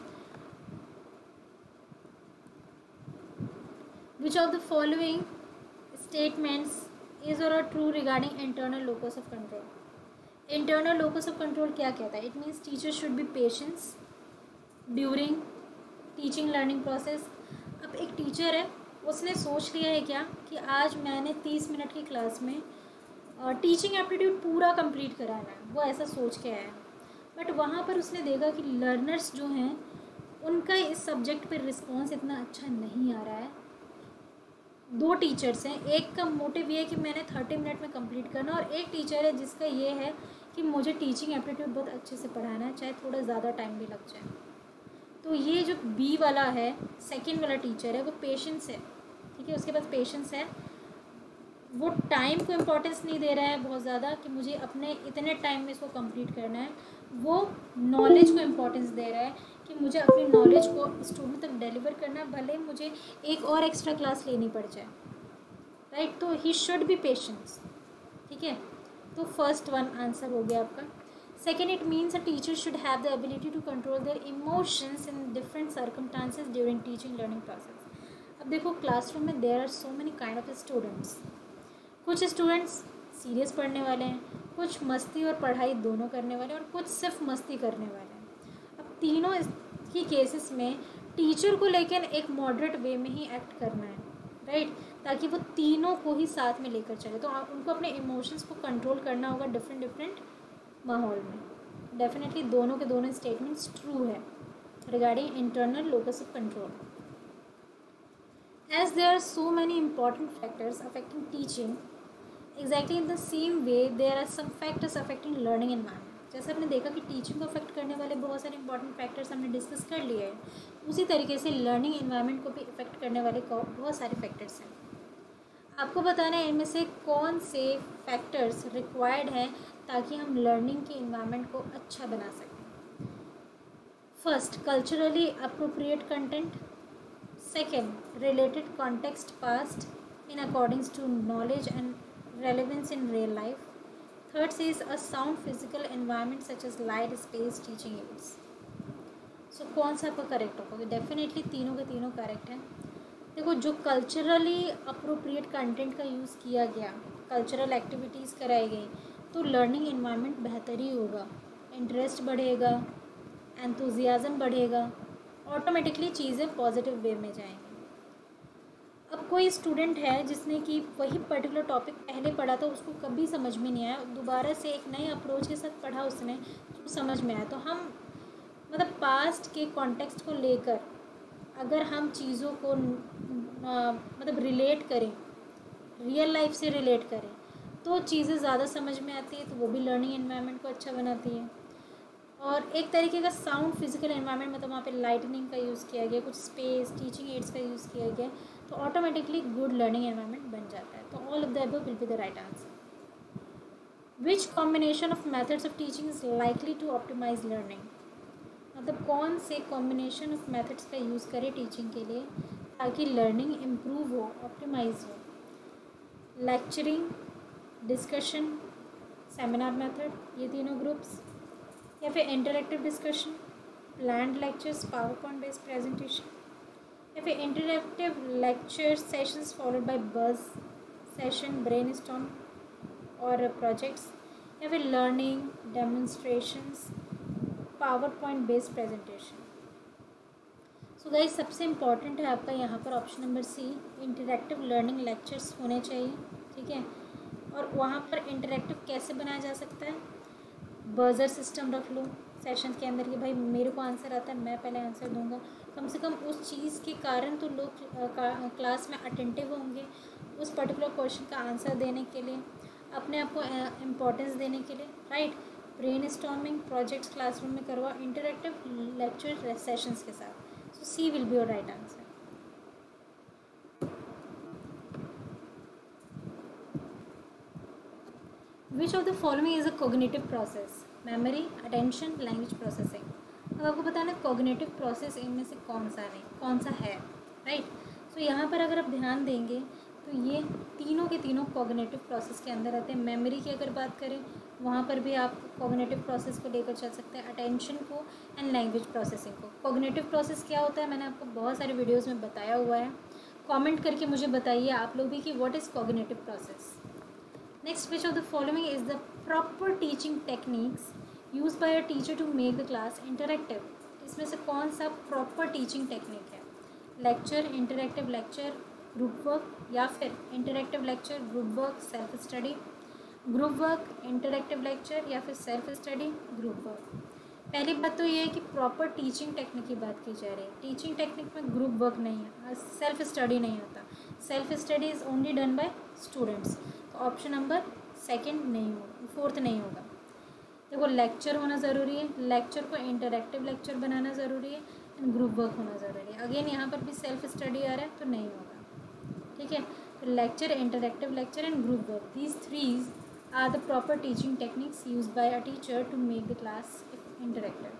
Which of the following statements is or are true regarding internal locus of control? Internal locus of control क्या कहता है? It means teachers should be patient during teaching learning process. अब एक teacher है उसने सोच लिया है क्या कि आज मैंने 30 मिनट की क्लास में टीचिंग एप्टीट्यूड पूरा कंप्लीट कराना है, वो ऐसा सोच के आया। बट वहाँ पर उसने देखा कि लर्नर्स जो हैं उनका इस सब्जेक्ट पर रिस्पॉन्स इतना अच्छा नहीं आ रहा है। दो टीचर्स हैं, एक का मोटिव ये है कि मैंने 30 मिनट में कंप्लीट करना, और एक टीचर है जिसका ये है कि मुझे टीचिंग एप्टीट्यूड बहुत अच्छे से पढ़ाना है, चाहे थोड़ा ज़्यादा टाइम भी लग जाए। तो ये जो बी वाला है, सेकंड वाला टीचर है, वो पेशेंस है, ठीक है, उसके पास पेशेंस है। वो टाइम को इम्पोर्टेंस नहीं दे रहा है बहुत ज़्यादा कि मुझे अपने इतने टाइम में इसको कंप्लीट करना है, वो नॉलेज को इम्पोर्टेंस दे रहा है कि मुझे अपनी नॉलेज को स्टूडेंट तक डिलीवर करना है, भले मुझे एक और एक्स्ट्रा क्लास लेनी पड़ जाए, राइट। तो ही शुड बी पेशेंस, ठीक है। तो फर्स्ट वन आंसर हो गया आपका। Second, it means a teacher should have the ability to control their emotions in different circumstances during teaching learning process. अब देखो क्लासरूम में there are so many kind of students. कुछ students serious पढ़ने वाले हैं, कुछ मस्ती और पढ़ाई दोनों करने वाले हैं, और कुछ सिर्फ मस्ती करने वाले हैं। अब तीनों की केसेस में टीचर को लेकर एक मॉडरेट वे में ही एक्ट करना है, राइट, ताकि वो तीनों को ही साथ में लेकर चले। तो उनको अपने इमोशंस को कंट्रोल करना होगा डिफरेंट माहौल में। डेफिनेटली दोनों के दोनों स्टेटमेंट्स ट्रू है regarding internal locus of control. As there are so many important factors affecting teaching, exactly in the same way there are some factors affecting learning environment. जैसे आपने देखा कि टीचिंग को अफेक्ट करने वाले बहुत सारे इंपॉर्टेंट फैक्टर्स हमने डिस्कस कर लिए हैं, उसी तरीके से लर्निंग एनवायरनमेंट को भी इफेक्ट करने वाले बहुत सारे फैक्टर्स हैं। आपको बताना है इनमें से कौन से फैक्टर्स रिक्वायर्ड हैं ताकि हम लर्निंग के इन्वायरमेंट को अच्छा बना सकें। First, culturally appropriate content. Second, related context passed in accordance to knowledge and relevance in real life. Third says a sound physical environment such as light, space, teaching aids. So कौन सा आपका correct होगा? Definitely तीनों के तीनों correct हैं। देखो, जो कल्चरली अप्रोप्रिएट कंटेंट का यूज़ किया गया, कल्चरल एक्टिविटीज़ कराई गई, तो लर्निंग इन्वायरमेंट बेहतर ही होगा, इंटरेस्ट बढ़ेगा, एंथुजियाज़म बढ़ेगा, ऑटोमेटिकली चीज़ें पॉजिटिव वे में जाएंगी। अब कोई स्टूडेंट है जिसने कि वही पर्टिकुलर टॉपिक पहले पढ़ा था, उसको कभी समझ में नहीं आया, दोबारा से एक नए अप्रोच के साथ पढ़ा उसने तो समझ में आया, तो हम मतलब पास्ट के कॉन्टेक्स्ट को लेकर अगर हम चीज़ों को मतलब रिलेट करें, रियल लाइफ से रिलेट करें, तो चीज़ें ज़्यादा समझ में आती है, तो वो भी लर्निंग एनवायरनमेंट को अच्छा बनाती है। और एक तरीके का साउंड फिजिकल एनवायरनमेंट, मतलब वहाँ पे लाइटनिंग का यूज़ किया गया, कुछ स्पेस, टीचिंग एड्स का यूज़ किया गया, तो ऑटोमेटिकली गुड लर्निंग एनवायरनमेंट बन जाता है। तो all of the above will be the right answer. Which combination of methods of teaching is likely to optimize learning? मतलब कौन से कॉम्बिनेशन ऑफ मेथड्स का यूज़ करें टीचिंग के लिए ताकि लर्निंग इम्प्रूव हो, ऑप्टिमाइज हो? लेक्चरिंग, डिस्कशन, सेमिनार मेथड, ये तीनों ग्रुप्स, या फिर interactive discussion, planned lectures, power point based presentation, या फिर interactive lecture sessions followed by buzz session, brainstorm और प्रोजेक्ट्स, या फिर learning, demonstrations, power point based presentation. So guys, सबसे इम्पॉर्टेंट है आपका यहाँ पर option number C, interactive learning lectures होने चाहिए, ठीक है। और वहाँ पर इंटरेक्टिव कैसे बनाया जा सकता है? बजर सिस्टम रख लो सेशन के अंदर कि भाई मेरे को आंसर आता है, मैं पहले आंसर दूंगा, कम से कम उस चीज़ के कारण तो लोग क्लास में अटेंटिव होंगे उस पर्टिकुलर क्वेश्चन का आंसर देने के लिए, अपने आप को इम्पोर्टेंस देने के लिए, right. Brainstorming projects classroom में करवा इंटरेक्टिव लेक्चर सेशंस के साथ। So C will be your right answer. Which of the following is a cognitive process? Memory, attention, language processing. अब आपको बताना कोग्निटिव प्रोसेस इनमें से कौन सा है, राइट। सो यहाँ पर अगर आप ध्यान देंगे तो ये तीनों के तीनों कोग्निटिव प्रोसेस के अंदर आते हैं। मेमोरी की अगर बात करें, वहाँ पर भी आप कोग्निटिव प्रोसेस को लेकर चल सकते हैं, अटेंशन को एंड लैंग्वेज प्रोसेसिंग को। कोग्निटिव प्रोसेस क्या होता है, मैंने आपको बहुत सारे वीडियोज़ में बताया हुआ है। कॉमेंट करके मुझे बताइए आप लोग भी कि what is cognitive process. Next, which of the following is the proper teaching techniques used by a teacher to make the class interactive? इसमें से कौन सा प्रॉपर टीचिंग टेक्निक है? Lecture, interactive lecture, group work, या फिर interactive lecture, group work, self study, group work, interactive lecture, या फिर self study, group work. पहली बात तो ये है कि प्रॉपर टीचिंग टेक्निक की बात की जा रही है। टीचिंग टेक्निक में ग्रुप वर्क नहीं है, सेल्फ स्टडी नहीं आता। Self study is only done by students. तो ऑप्शन नंबर सेकंड नहीं होगा, फोर्थ नहीं होगा। देखो, लेक्चर होना ज़रूरी है, लेक्चर को इंटरेक्टिव लेक्चर बनाना ज़रूरी है, एंड ग्रुप वर्क होना ज़रूरी है। अगेन यहाँ पर भी सेल्फ स्टडी आ रहा है तो नहीं होगा, ठीक है। तो lecture, interactive lecture and group work, these threes are the proper teaching techniques use by a teacher to make the class interactive,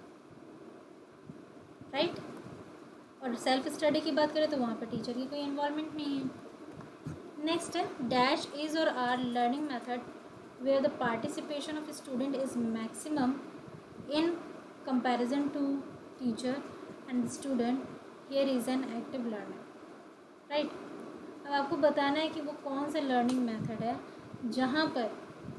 right. और सेल्फ स्टडी की बात करें तो वहाँ पर टीचर की कोई इन्वॉल्वमेंट नहीं है। नेक्स्ट है डैश इज और are learning method where the participation of student is maximum in comparison to teacher and student, here is an active learning, right. अब आपको बताना है कि वो कौन सा लर्निंग मेथड है जहाँ पर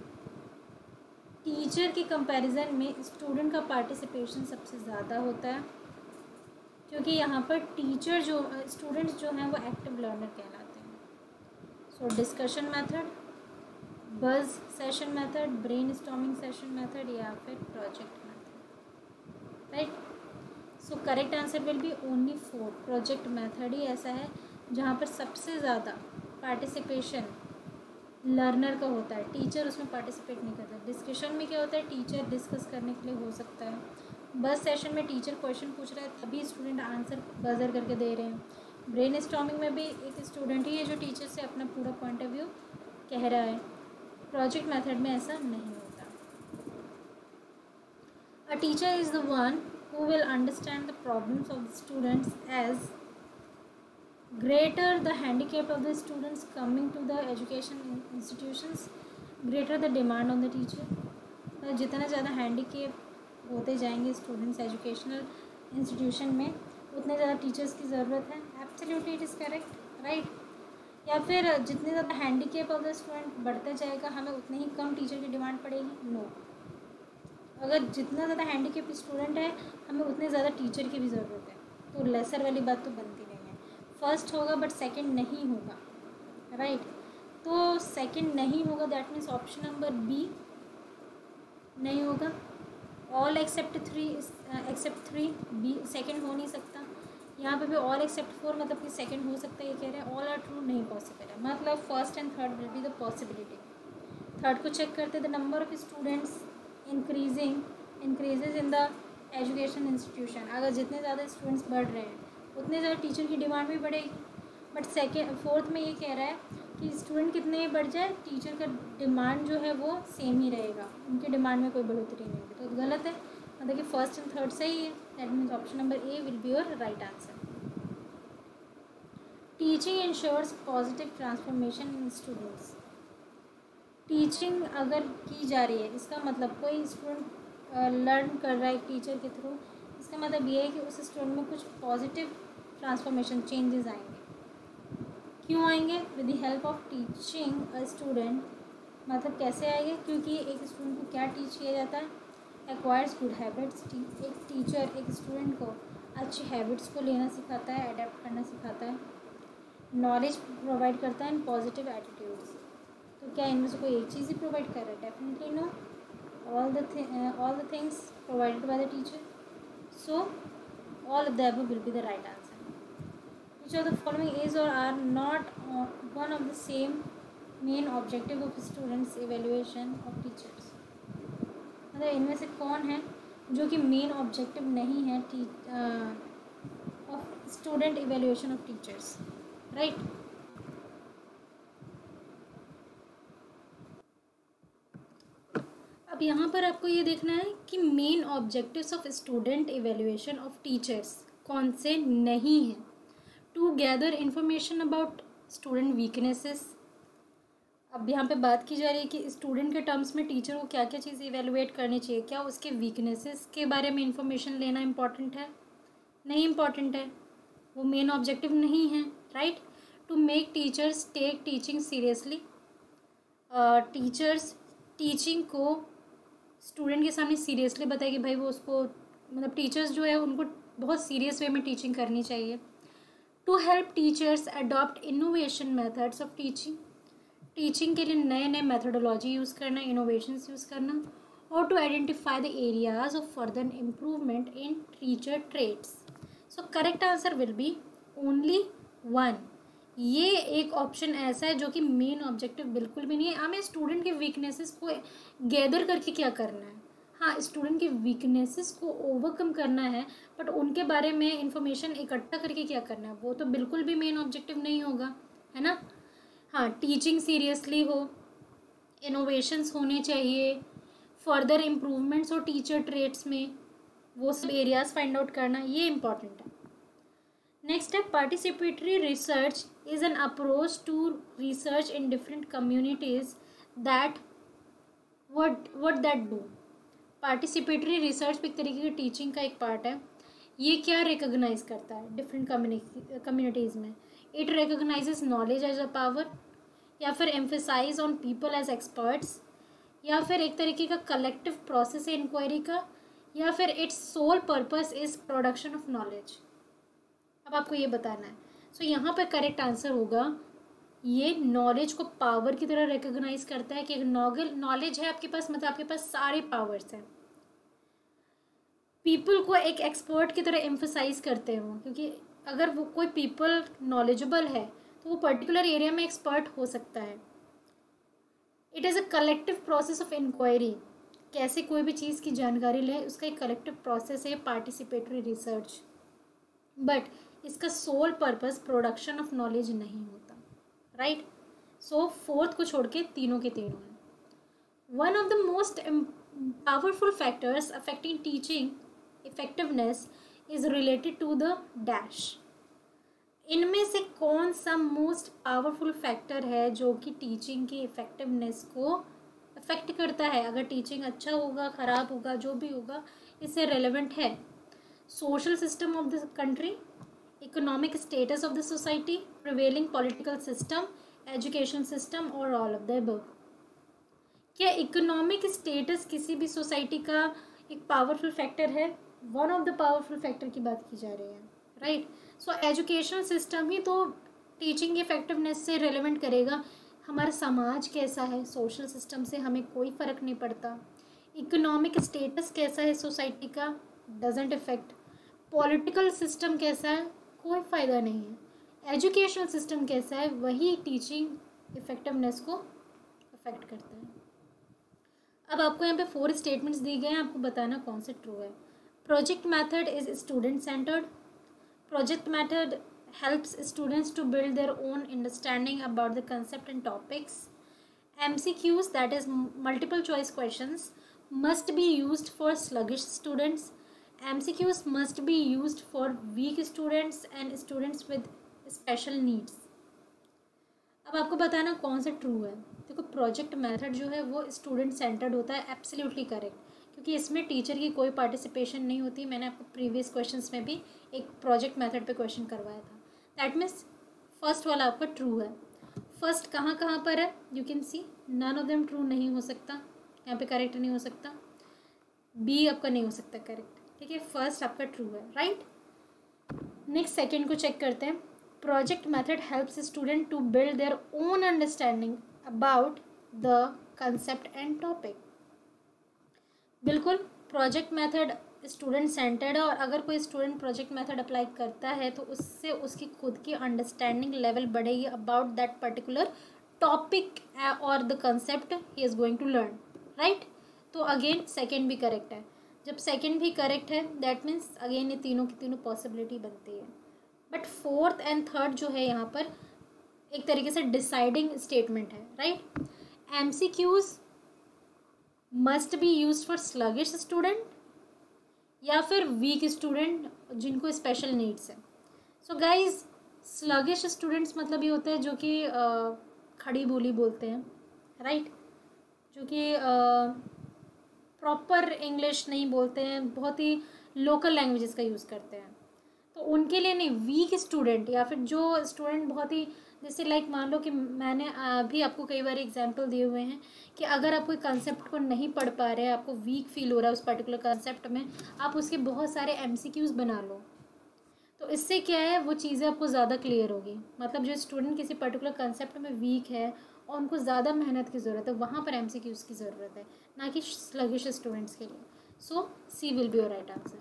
टीचर के कंपैरिजन में स्टूडेंट का पार्टिसिपेशन सबसे ज़्यादा होता है, क्योंकि यहाँ पर टीचर जो स्टूडेंट्स जो हैं वो एक्टिव लर्नर कहलाते हैं। So discussion method, buzz session method, brainstorming session method, या फिर project method, right. So correct answer will be only 4। Project method ही ऐसा है जहाँ पर सबसे ज़्यादा पार्टिसिपेशन लर्नर का होता है, टीचर उसमें पार्टिसिपेट नहीं करता। डिस्कशन में क्या होता है, टीचर डिस्कस करने के लिए हो सकता है। बस सेशन में टीचर क्वेश्चन पूछ रहा है तभी स्टूडेंट आंसर बजर करके दे रहे हैं। ब्रेन स्टॉर्मिंग में भी एक स्टूडेंट ही है जो टीचर से अपना पूरा पॉइंट ऑफ व्यू कह रहा है। प्रोजेक्ट मेथड में ऐसा नहीं होता। A teacher is the one who will understand the problems of the students as greater the handicap of the students coming to the education institutions, greater the demand on the teacher। तो जितना ज़्यादा handicap होते जाएंगे students educational institution में उतने ज़्यादा teachers की ज़रूरत है? Absolutely it is correct, right. या फिर जितने ज़्यादा हैंडीकेप ऑफ द स्टूडेंट बढ़ता जाएगा हमें उतने ही कम टीचर की डिमांड पड़ेगी? नो। अगर जितना ज़्यादा हैंडीकेप स्टूडेंट है हमें उतने ज़्यादा टीचर की भी ज़रूरत है, तो लेसर वाली बात तो बनती नहीं है। फर्स्ट होगा बट सेकंड नहीं होगा, राइट। तो सेकंड नहीं होगा, that means option number B नहीं होगा। All except three B second हो नहीं सकता। यहाँ पे भी ऑल एक्सेप्ट फोर मतलब कि सेकंड हो सकता है, ये कह रहे हैं। ऑल आर ट्रू नहीं पॉसिबल है, मतलब first and third will be the possibility. Third को चेक करते, the number of students increases in the education institution. अगर जितने ज़्यादा स्टूडेंट्स बढ़ रहे हैं उतने ज़्यादा टीचर की डिमांड भी बढ़ेगी। बट फोर्थ में ये कह रहा है कि स्टूडेंट कितने बढ़ जाए, टीचर का डिमांड जो है वो सेम ही रहेगा, उनकी डिमांड में कोई बढ़ोतरी नहीं होगी। तो गलत है, मतलब कि फर्स्ट एंड थर्ड सही है। That means option number A will be your right answer. Teaching ensures positive transformation in students. Teaching अगर की जा रही है, इसका मतलब कोई स्टूडेंट लर्न कर रहा है एक टीचर के थ्रू, इसका मतलब ये है कि उस स्टूडेंट में कुछ पॉजिटिव ट्रांसफॉर्मेशन चेंजेस आएंगे। क्यों आएंगे? With the help of teaching a student, मतलब कैसे आएंगे? क्योंकि एक स्टूडेंट को क्या टीच किया जाता है? Acquires good habits. एक टीचर एक स्टूडेंट को अच्छी हैबिट्स को लेना सिखाता है, अडेप्ट करना सिखाता है, नॉलेज प्रोवाइड करता है एंड पॉजिटिव एटीट्यूड्स। तो क्या इनमें से कोई एक चीज़ ही प्रोवाइड कर रहा है? Definitely no, all the things provided by the teacher. So all of the above will be the right answer. Which of the following is और are not one of the same main objective of students evaluation of teachers. मतलब इनमें से कौन है जो कि main objective नहीं है of student evaluation of teachers, right. अब यहाँ पर आपको ये देखना है कि main objectives of student evaluation of teachers कौन से नहीं हैं। To gather information about student weaknesses. अब यहाँ पे बात की जा रही है कि स्टूडेंट के टर्म्स में टीचर को क्या क्या चीज़ इवेलुएट करनी चाहिए। क्या उसके वीकनेसेस के बारे में इंफॉर्मेशन लेना इम्पॉर्टेंट है? नहीं इम्पॉर्टेंट है, वो मेन ऑब्जेक्टिव नहीं है, right. To make teachers take teaching seriously. Teachers teaching को स्टूडेंट के सामने सीरियसली बताए कि भाई वो उसको, मतलब टीचर्स जो है उनको बहुत सीरियस वे में टीचिंग करनी चाहिए। To help teachers adopt innovation methods of teaching. Teaching के लिए नए नए मेथडोलॉजी यूज़ करना, इनोवेशंस यूज़ करना। और to identify the areas of further improvement in teacher traits. So correct answer will be only one. ये एक ऑप्शन ऐसा है जो कि मेन ऑब्जेक्टिव बिल्कुल भी नहीं है। हमें स्टूडेंट के वीकनेसेस को गैदर करके क्या करना है? हाँ, स्टूडेंट के वीकनेसेस को ओवरकम करना है, बट उनके बारे में इंफॉर्मेशन इकट्ठा करके क्या करना है, वो तो बिल्कुल भी मेन ऑब्जेक्टिव नहीं होगा, है ना। हाँ, टीचिंग सीरियसली हो, इनोवेशंस होने चाहिए, फर्दर इम्प्रूवमेंट्स हो टीचर ट्रेट्स में, वो सब एरियाज फाइंड आउट करना, ये इम्पॉर्टेंट है। नेक्स्ट है participatory research is an approach to research in different communities that what that do. Participatory research एक तरीके की टीचिंग का एक पार्ट है। ये क्या रिकॉग्नाइज करता है डिफरेंट कम्युनिटीज़ में? It recognizes knowledge as a power, या फिर emphasize on people as experts, या फिर एक तरीके का कलेक्टिव प्रोसेस है इंक्वायरी का, या फिर its sole purpose is production of knowledge. अब आपको ये बताना है। सो यहाँ पर करेक्ट आंसर होगा ये नॉलेज को पावर की तरह रिकॉग्नाइज करता है कि एक नॉलेज है आपके पास, मतलब आपके पास सारे पावर्स हैं। पीपल को एक एक्सपर्ट की तरह एम्फसाइज करते हैं वो, क्योंकि अगर वो कोई पीपल नॉलेजेबल है तो वो पर्टिकुलर एरिया में एक्सपर्ट हो सकता है। It is a collective process of inquiry. कैसे कोई भी चीज़ की जानकारी ले, उसका एक कलेक्टिव प्रोसेस है पार्टिसिपेटरी रिसर्च। बट इसका sole purpose production of knowledge नहीं होता, राइट। सो फोर्थ को छोड़ के तीनों के तीनों हैं। One of the most powerful factors affecting teaching effectiveness is related to the dash. इनमें से कौन सा मोस्ट पावरफुल फैक्टर है जो कि टीचिंग की इफेक्टिवनेस को अफेक्ट करता है? अगर टीचिंग अच्छा होगा, ख़राब होगा, जो भी होगा, इससे रेलेवेंट है। social system of the country, economic status of the society, prevailing political system, education system, or all of the above. क्या इकोनॉमिक स्टेटस किसी भी सोसाइटी का एक पावरफुल फैक्टर है? One of the powerful factor की बात की जा रही है, राइट. सो एजुकेशन सिस्टम ही तो टीचिंग इफेक्टिवनेस से रिलेवेंट करेगा. हमारा समाज कैसा है, सोशल सिस्टम से हमें कोई फ़र्क नहीं पड़ता. इकोनॉमिक स्टेटस कैसा है सोसाइटी का, डजेंट इफेक्ट. पॉलिटिकल सिस्टम कैसा है, कोई फ़ायदा नहीं है. एजुकेशनल सिस्टम कैसा है, वही टीचिंग इफेक्टिवनेस को अफेक्ट करता है. अब आपको यहाँ पे 4 स्टेटमेंट्स दिए गए हैं, आपको बताना कौन से ट्रू है. Project method is student centered. Project method helps students to build their own understanding about the concept and topics. MCQs, that is multiple choice questions, must be used for sluggish students. MCQs must be used for weak students and students with special needs. अब आपको बताना कौन सा true है. देखो project method जो है वो स्टूडेंट सेंटर्ड होता है, एब्सोल्युटली करेक्ट, क्योंकि इसमें टीचर की कोई पार्टिसिपेशन नहीं होती. मैंने आपको प्रीवियस क्वेश्चंस में भी एक प्रोजेक्ट मेथड पे क्वेश्चन करवाया था. दैट मीन्स फर्स्ट वाला आपका ट्रू है. फर्स्ट कहाँ कहाँ पर है, you can see none of them true नहीं हो सकता, यहाँ पे करेक्ट नहीं हो सकता. बी आपका नहीं हो सकता करेक्ट, ठीक है. फर्स्ट आपका ट्रू है, राइट. नेक्स्ट सेकेंड को चेक करते हैं. Project method helps student to build their own understanding about the concept and topic. बिल्कुल प्रोजेक्ट मेथड स्टूडेंट सेंटर्ड है, और अगर कोई स्टूडेंट प्रोजेक्ट मेथड अप्लाई करता है तो उससे उसकी खुद की अंडरस्टैंडिंग लेवल बढ़ेगी अबाउट दैट पर्टिकुलर टॉपिक और द कंसेप्ट ही is going to learn, right. तो अगेन सेकेंड भी करेक्ट है. जब सेकेंड भी करेक्ट है दैट मीन्स अगेन ये तीनों की तीनों पॉसिबिलिटी बनती है. बट फोर्थ एंड थर्ड जो है यहाँ पर एक तरीके से डिसाइडिंग स्टेटमेंट है, right. MCQs must be used for sluggish student या फिर वीक स्टूडेंट जिनको स्पेशल नीड्स है. सो गाइज स्लगिश स्टूडेंट्स मतलब ये होता है जो कि खड़ी बोली बोलते हैं, राइट, जो कि प्रॉपर इंग्लिश नहीं बोलते हैं, बहुत ही लोकल लैंग्वेजेस का यूज़ करते हैं. तो उनके लिए नहीं, वीक स्टूडेंट या फिर जो स्टूडेंट बहुत ही जैसे लाइक मान लो कि मैंने अभी आपको कई बार एग्जांपल दिए हुए हैं कि अगर आप कोई कंसेप्ट को नहीं पढ़ पा रहे हैं, आपको वीक फील हो रहा है उस पर्टिकुलर कंसेप्ट में, आप उसके बहुत सारे MCQs बना लो. तो इससे क्या है, वो चीज़ें आपको ज़्यादा क्लियर होगी. मतलब जो स्टूडेंट किसी पर्टिकुलर कंसेप्ट में वीक है और उनको ज़्यादा मेहनत की ज़रूरत है, वहाँ पर MCQs की ज़रूरत है, ना कि स्लगिश स्टूडेंट्स के लिए. So C will be your right answer.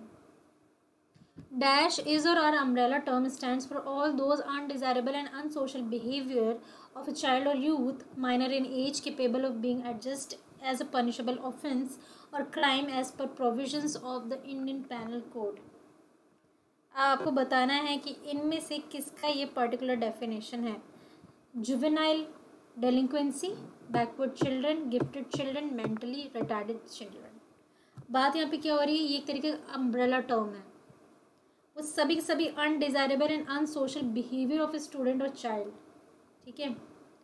Dash is or our umbrella term stands for all those undesirable and unsocial behavior of a child or youth minor in age capable of being adjudged as a punishable offense or crime as per provisions of the Indian Penal Code. आपको बताना है कि इनमें से किसका ये particular definition है. Juvenile delinquency, backward children, gifted children, mentally retarded children. बात यहाँ पे क्या हो रही है, ये एक तरीके का अम्ब्रेला टर्म है. वो सभी undesirable and unsocial behaviour of a student और चाइल्ड, ठीक है,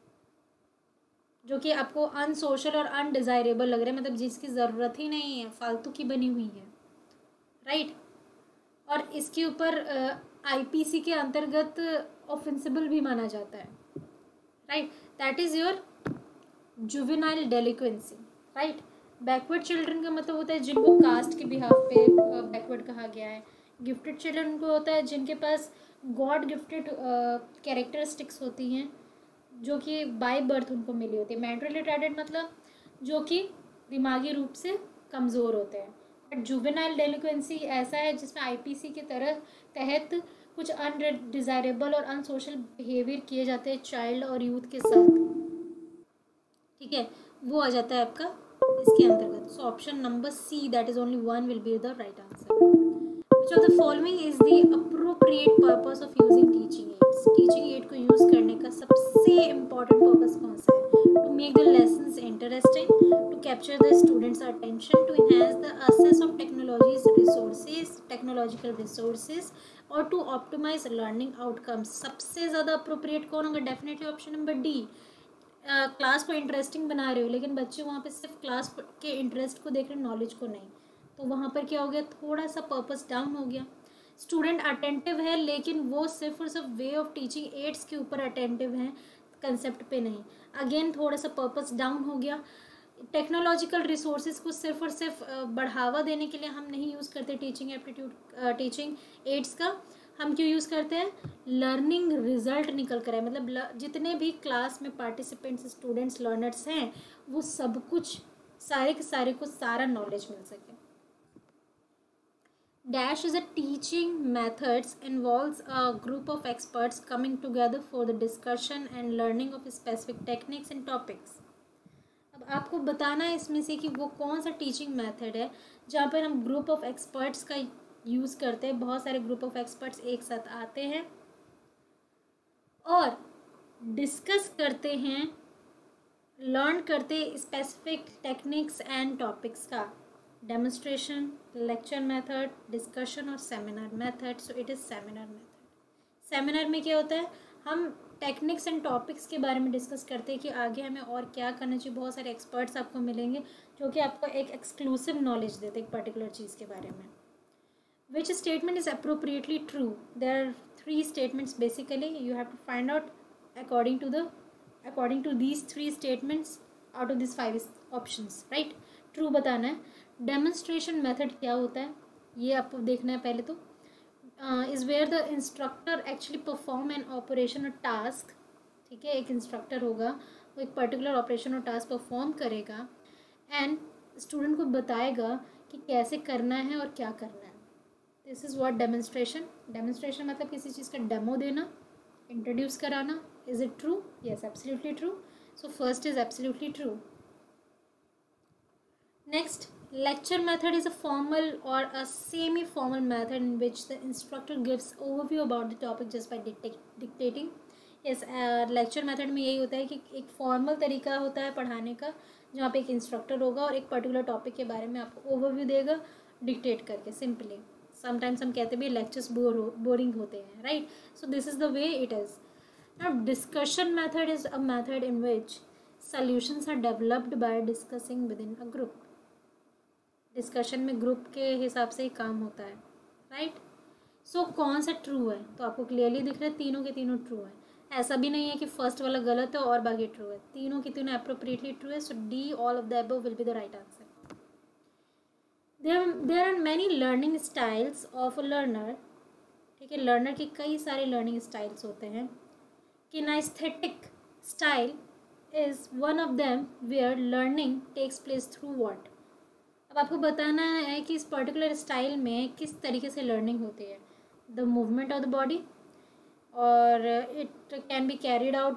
जो कि आपको अनसोशल और अनडिज़ायरेबल लग रहा है, मतलब जिसकी ज़रूरत ही नहीं है, फालतू की बनी हुई है, राइट. और इसके ऊपर IPC के अंतर्गत ऑफेंसिबल भी माना जाता है, right. That is your juvenile delinquency, right. Backward children का मतलब होता है जिनको कास्ट के बिहाफ पे बैकवर्ड कहा गया है. गिफ्टेड चिल्ड्रन को होता है जिनके पास गॉड गिफ्टेड कैरेक्टरिस्टिक्स होती हैं जो कि बाय बर्थ उनको मिली होती है. मेंटली रिटार्डेड मतलब जो कि दिमागी रूप से कमज़ोर होते हैं. बट जुवेनाइल डेलिक्वेंसी ऐसा है जिसमें IPC के तहत कुछ अनडिज़ायरेबल और अनसोशल बिहेवियर किए जाते हैं चाइल्ड और यूथ के साथ, ठीक है, वो आ जाता है आपका इसके अंतर्गत. So option number C, that is only one, will be the right answer. Which of the following is the appropriate purpose of using teaching aids? Teaching aid को यूज़ करने का सबसे important purpose कौन सा है? To make the lessons interesting, to capture the students' attention, to enhance the access of technological resources, or to optimize learning outcomes. सबसे ज़्यादा appropriate कौन होगा? Definitely option number D. Class को इंटरेस्टिंग बना रहे हो लेकिन बच्चे वहाँ पे सिर्फ क्लास के इंटरेस्ट को देख रहे, नॉलेज को नहीं. तो वहाँ पर क्या हो गया, थोड़ा सा पर्पस डाउन हो गया। स्टूडेंट अटेंटिव है लेकिन वो सिर्फ और सिर्फ वे ऑफ टीचिंग एड्स के ऊपर अटेंटिव हैं, कंसेप्ट पे नहीं। अगेन थोड़ा सा पर्पस डाउन हो गया। टेक्नोलॉजिकल रिसोर्सेज को सिर्फ और सिर्फ बढ़ावा देने के लिए हम नहीं यूज़ करते टीचिंग एप्टीट्यूड, टीचिंग एड्स का। हम क्यों यूज़ करते हैं, लर्निंग रिजल्ट निकल कर है, मतलब जितने भी क्लास में पार्टिसिपेंट्स, स्टूडेंट्स, लर्नर्स हैं, वो सब कुछ सारे के सारे को सारा नॉलेज मिल सके। Dash is a teaching methods involves a group of experts coming together for the discussion and learning of specific techniques and topics. अब आपको बताना है इसमें से कि वो कौन सा टीचिंग मेथड है जहाँ पर हम ग्रुप ऑफ एक्सपर्ट्स का यूज़ करते हैं। बहुत सारे ग्रुप ऑफ एक्सपर्ट्स एक साथ आते हैं और डिस्कस करते हैं, लर्न करते स्पेसिफिक टेक्निक्स एंड टॉपिक्स का। डेमोन्स्ट्रेशन, लेक्चर मेथड, डिस्कशन और seminar method. So it is seminar method. Seminar में क्या होता है, हम टेक्निक्स एंड टॉपिक्स के बारे में डिस्कस करते हैं कि आगे हमें और क्या करना चाहिए। बहुत सारे एक्सपर्ट्स आपको मिलेंगे जो कि आपको एक एक्सक्लूसिव नॉलेज देते हैं एक पर्टिकुलर चीज़ के बारे में। Which statement is appropriately true, there are 3 statements basically, you have to find out according to these 3 statements out of this 5 options, right. True बताना है। डेमोन्स्ट्रेशन मेथड क्या होता है ये आपको देखना है पहले तो। Is where the instructor actually perform an operation और टास्क, ठीक है। एक इंस्ट्रक्टर होगा, वो एक पर्टिकुलर ऑपरेशन और टास्क परफॉर्म करेगा एंड स्टूडेंट को बताएगा कि कैसे करना है और क्या करना है। This is what demonstration. Demonstration मतलब किसी चीज़ का डेमो देना, इंट्रोड्यूस कराना। Is it true? Yes, absolutely true. So first is absolutely true. Next, lecture method is a formal or a semi-formal method in which the instructor gives overview about the topic just by dictating. Yes, lecture method में यही होता है कि एक formal तरीका होता है पढ़ाने का, जहाँ पे एक इंस्ट्रक्टर होगा और एक पर्टिकुलर टॉपिक के बारे में आपको ओवरव्यू देगा डिक्टेट करके सिंपली। समटाइम्स हम कहते भी लेक्चर्स बोरिंग होते हैं, right. So this is the way it is. Now discussion method is a method in which solutions are developed by discussing within a group. Discussion में group के हिसाब से ही काम होता है, राइट। सो कौन सा ट्रू है, तो आपको क्लियरली दिख रहा है तीनों के तीनों ट्रू है। ऐसा भी नहीं है कि फर्स्ट वाला गलत है और बाकी ट्रू है, तीनों के तीनों अप्रोप्रिएटली ट्रू है। So D, all of the above will be the right answer. There are many learning styles of a learner, ठीक है। लर्नर के कई सारे लर्निंग स्टाइल्स होते हैं। Kinesthetic style is one of them where learning takes place through what. अब आपको बताना है कि इस पर्टिकुलर स्टाइल में किस तरीके से लर्निंग होती है। The movement of the body, और it can be carried out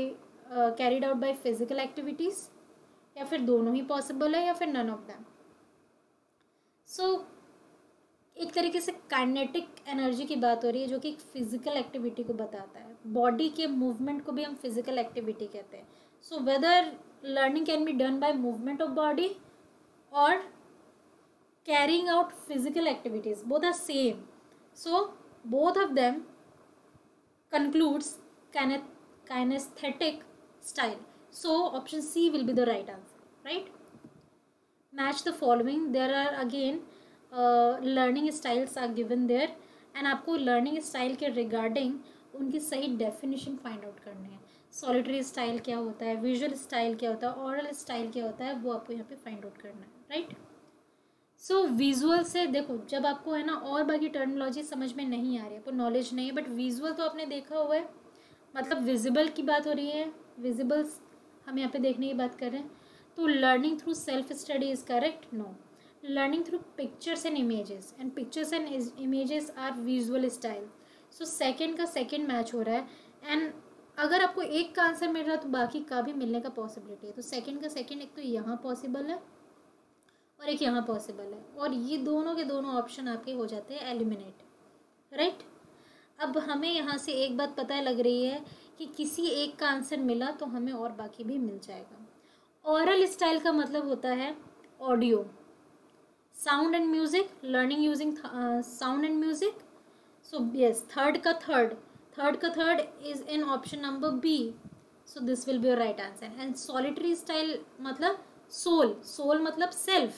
by physical activities, या फिर दोनों ही पॉसिबल है या फिर नन ऑफ दैम। सो एक तरीके से काइनेटिक एनर्जी की बात हो रही है जो कि एक फिजिकल एक्टिविटी को बताता है। बॉडी के मूवमेंट को भी हम फिजिकल एक्टिविटी कहते हैं। So whether learning can be done by movement of body और carrying out physical activities, both are same. So both of them concludes kinesthetic style. So option C will be the right answer, right? Match the following. There are again learning styles are given there and आपको learning style के regarding उनकी सही definition find out करनी है। solitary style क्या होता है, visual style क्या होता है, oral style क्या होता है, वो आपको यहाँ पे find out करना है, right? सो विजुअल से देखो, जब आपको है ना और बाकी टर्मिनोलॉजी समझ में नहीं आ रही है, आपको नॉलेज नहीं है, बट विजुअल तो आपने देखा हुआ है, मतलब विजिबल की बात हो रही है, विजिबल्स हम यहाँ पे देखने की बात कर रहे हैं। तो learning through self study is correct? No, learning through pictures and images, and pictures and images are visual style. So second का सेकेंड मैच हो रहा है, एंड अगर आपको एक का आंसर मिल रहा है तो बाकी का भी मिलने का पॉसिबिलिटी है। तो सेकेंड का सेकेंड एक तो यहाँ पॉसिबल है और एक यहाँ पॉसिबल है, और ये दोनों के दोनों ऑप्शन आपके हो जाते हैं एलिमिनेट, राइट। अब हमें यहाँ से एक बात पता लग रही है कि किसी एक का आंसर मिला तो हमें और बाकी भी मिल जाएगा। ओरल स्टाइल का मतलब होता है audio, sound and music, learning using sound and music. So yes, third का third is in option number B. So this will be your right answer. And solitary style मतलब सोल मतलब self.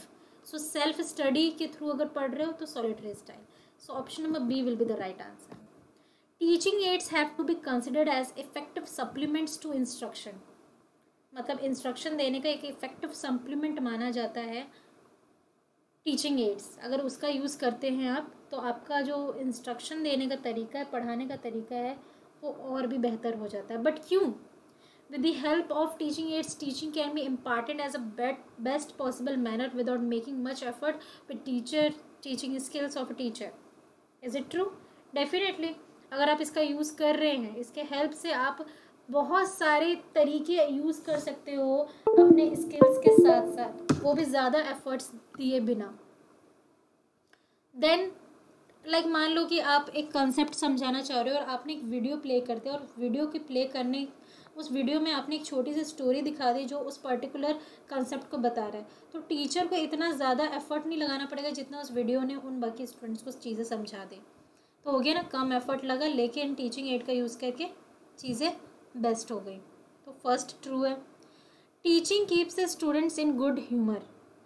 So self study के through अगर पढ़ रहे हो तो solitary style. So option number B will be the right answer. Teaching aids have to be considered as effective supplements to instruction. मतलब instruction देने का एक इफेक्टिव सप्लीमेंट माना जाता है टीचिंग एड्स. अगर उसका यूज़ करते हैं आप तो आपका जो इंस्ट्रक्शन देने का तरीका है, पढ़ाने का तरीका है, वो और भी बेहतर हो जाता है. बट क्यों? With the help of teaching aids, teaching can be imparted as a best possible manner without making much effort with teaching skills of a teacher. Is it true? Definitely. अगर आप इसका यूज़ कर रहे हैं, इसके help से आप बहुत सारे तरीके यूज़ कर सकते हो अपने स्किल्स के साथ साथ, वो भी ज़्यादा एफर्ट्स दिए बिना. देन लाइक मान लो कि आप एक कॉन्सेप्ट समझाना चाह रहे हो और आपने एक वीडियो प्ले करते हो और वीडियो के प्ले करने उस वीडियो में आपने एक छोटी सी स्टोरी दिखा दी जो उस पर्टिकुलर कॉन्सेप्ट को बता रहा है. तो टीचर को इतना ज़्यादा एफर्ट नहीं लगाना पड़ेगा जितना उस वीडियो ने उन बाकी स्टूडेंट्स को चीज़ें समझा दी. तो हो गया ना, कम एफर्ट लगा, लेकिन टीचिंग एड का यूज़ करके चीज़ें बेस्ट हो गई. तो फर्स्ट ट्रू है. Teaching keeps the students in good humour.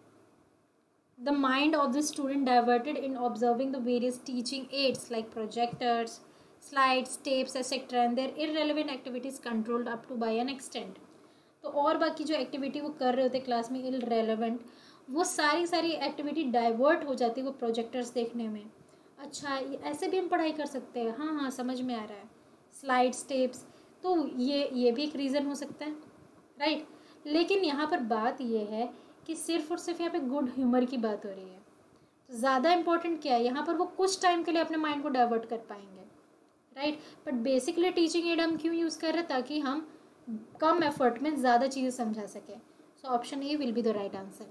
The mind of the student diverted in observing the various teaching aids like projectors, slides, tapes, etc. and their irrelevant activities controlled up to by an extent. तो और बाकी जो activity वो कर रहे होते class में irrelevant, वो सारी एक्टिविटी डाइवर्ट हो जाती है वो प्रोजेक्टर्स देखने में. अच्छा, ऐसे भी हम पढ़ाई कर सकते हैं, हाँ हाँ समझ में आ रहा है. स्लाइड्स, टेप्स, तो ये भी एक रीज़न हो सकता है, राइट. लेकिन यहाँ पर बात ये है कि सिर्फ और सिर्फ यहाँ पे गुड ह्यूमर की बात हो रही है. तो ज़्यादा इम्पोर्टेंट क्या है यहाँ पर, वो कुछ टाइम के लिए अपने माइंड को डाइवर्ट कर पाएंगे, right. But basically teaching aid हम क्यों यूज़ कर रहे हैं? ताकि हम कम एफर्ट में ज़्यादा चीज़ें समझा सकें. So option A will be the right answer.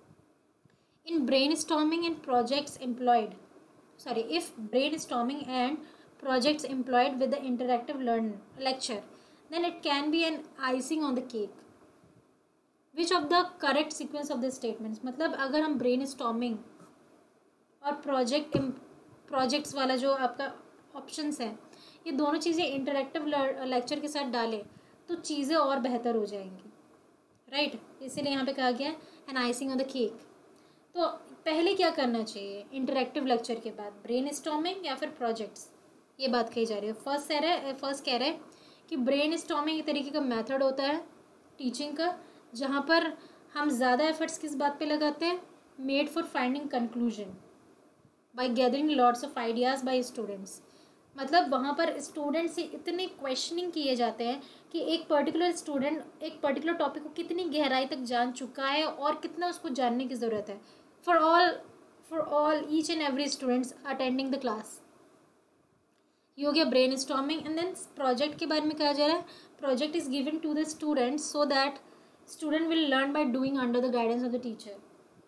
In brainstorming and projects employed, sorry, if brainstorming and projects employed with the interactive lecture, then it can be an icing on the cake. Which of the correct sequence of the statements? मतलब अगर हम brainstorming और projects वाला जो आपका options है, ये दोनों चीज़ें इंटरेक्टिव लेक्चर के साथ डालें तो चीज़ें और बेहतर हो जाएंगी, राइट. इसीलिए यहाँ पे कहा गया है an icing on the cake. तो पहले क्या करना चाहिए इंटरेक्टिव लेक्चर के बाद, ब्रेनस्टॉर्मिंग या फिर प्रोजेक्ट्स? ये बात कही जा रही है. फर्स्ट कह रहे हैं कि ब्रेनस्टॉर्मिंग एक तरीके का मेथड होता है टीचिंग का, जहाँ पर हम ज़्यादा एफर्ट्स किस बात पे लगाते हैं? Made for finding conclusion by gathering lots of ideas by students. मतलब वहाँ पर स्टूडेंट से इतने क्वेश्चनिंग किए जाते हैं कि एक पर्टिकुलर स्टूडेंट एक पर्टिकुलर टॉपिक को कितनी गहराई तक जान चुका है और कितना उसको जानने की ज़रूरत है, for all each and every students attending the class. ये हो गया brainstorming. And then project के बारे में कहा जा रहा है, project is given to the student so that student will learn by doing under the guidance of the teacher.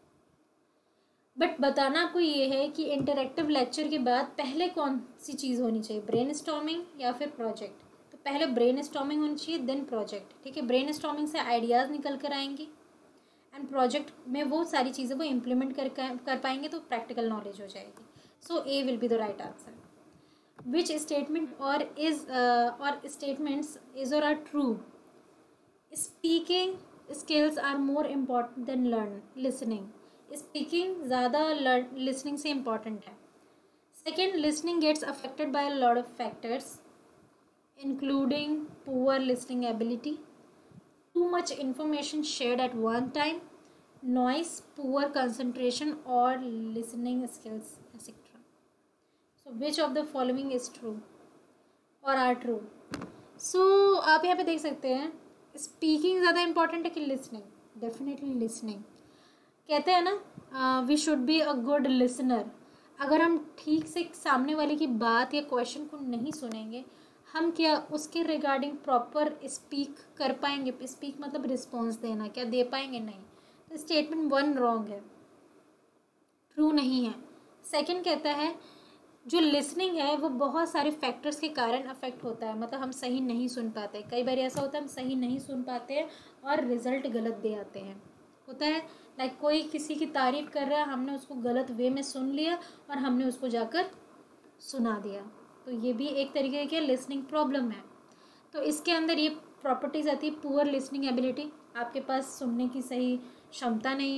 But बताना आपको ये है कि इंटरेक्टिव लेक्चर के बाद पहले कौन सी चीज़ होनी चाहिए, ब्रेन स्टॉर्मिंग या फिर प्रोजेक्ट? तो पहले ब्रेन स्टॉर्मिंग होनी चाहिए, देन प्रोजेक्ट, ठीक है. ब्रेन स्टॉर्मिंग से आइडियाज़ निकल कर आएंगी एंड प्रोजेक्ट में वो सारी चीज़ें वो इम्प्लीमेंट कर पाएंगे तो प्रैक्टिकल नॉलेज हो जाएगी. So A will be the right answer. Which statement or statements is or are true? Speaking skills are more important than listening. Speaking ज़्यादा listening से important है. Second, listening gets affected by a lot of factors, including poor listening ability, too much information shared at one time, noise, poor concentration, or listening skills, etc. So which of the following is true or are true? So आप यहाँ पे देख सकते हैं speaking ज़्यादा important है कि listening? Definitely listening. कहते हैं ना we should be a good listener. अगर हम ठीक से सामने वाले की बात या क्वेश्चन को नहीं सुनेंगे, हम क्या उसके रिगार्डिंग प्रॉपर स्पीक कर पाएंगे? स्पीक मतलब रिस्पॉन्स देना, क्या दे पाएंगे? नहीं. तो स्टेटमेंट 1 रॉन्ग है, ट्रू नहीं है. सेकंड कहता है जो लिसनिंग है वो बहुत सारे फैक्टर्स के कारण अफेक्ट होता है, मतलब हम सही नहीं सुन पाते. कई बार ऐसा होता है हम सही नहीं सुन पाते हैं और रिजल्ट गलत दे आते हैं. होता है लाइक कोई किसी की तारीफ़ कर रहा है, हमने उसको गलत वे में सुन लिया और हमने उसको जाकर सुना दिया. तो ये भी एक तरीके की लिसनिंग प्रॉब्लम है. तो इसके अंदर ये प्रॉपर्टीज़ आती है पुअर लिसनिंग एबिलिटी, आपके पास सुनने की सही क्षमता नहीं है,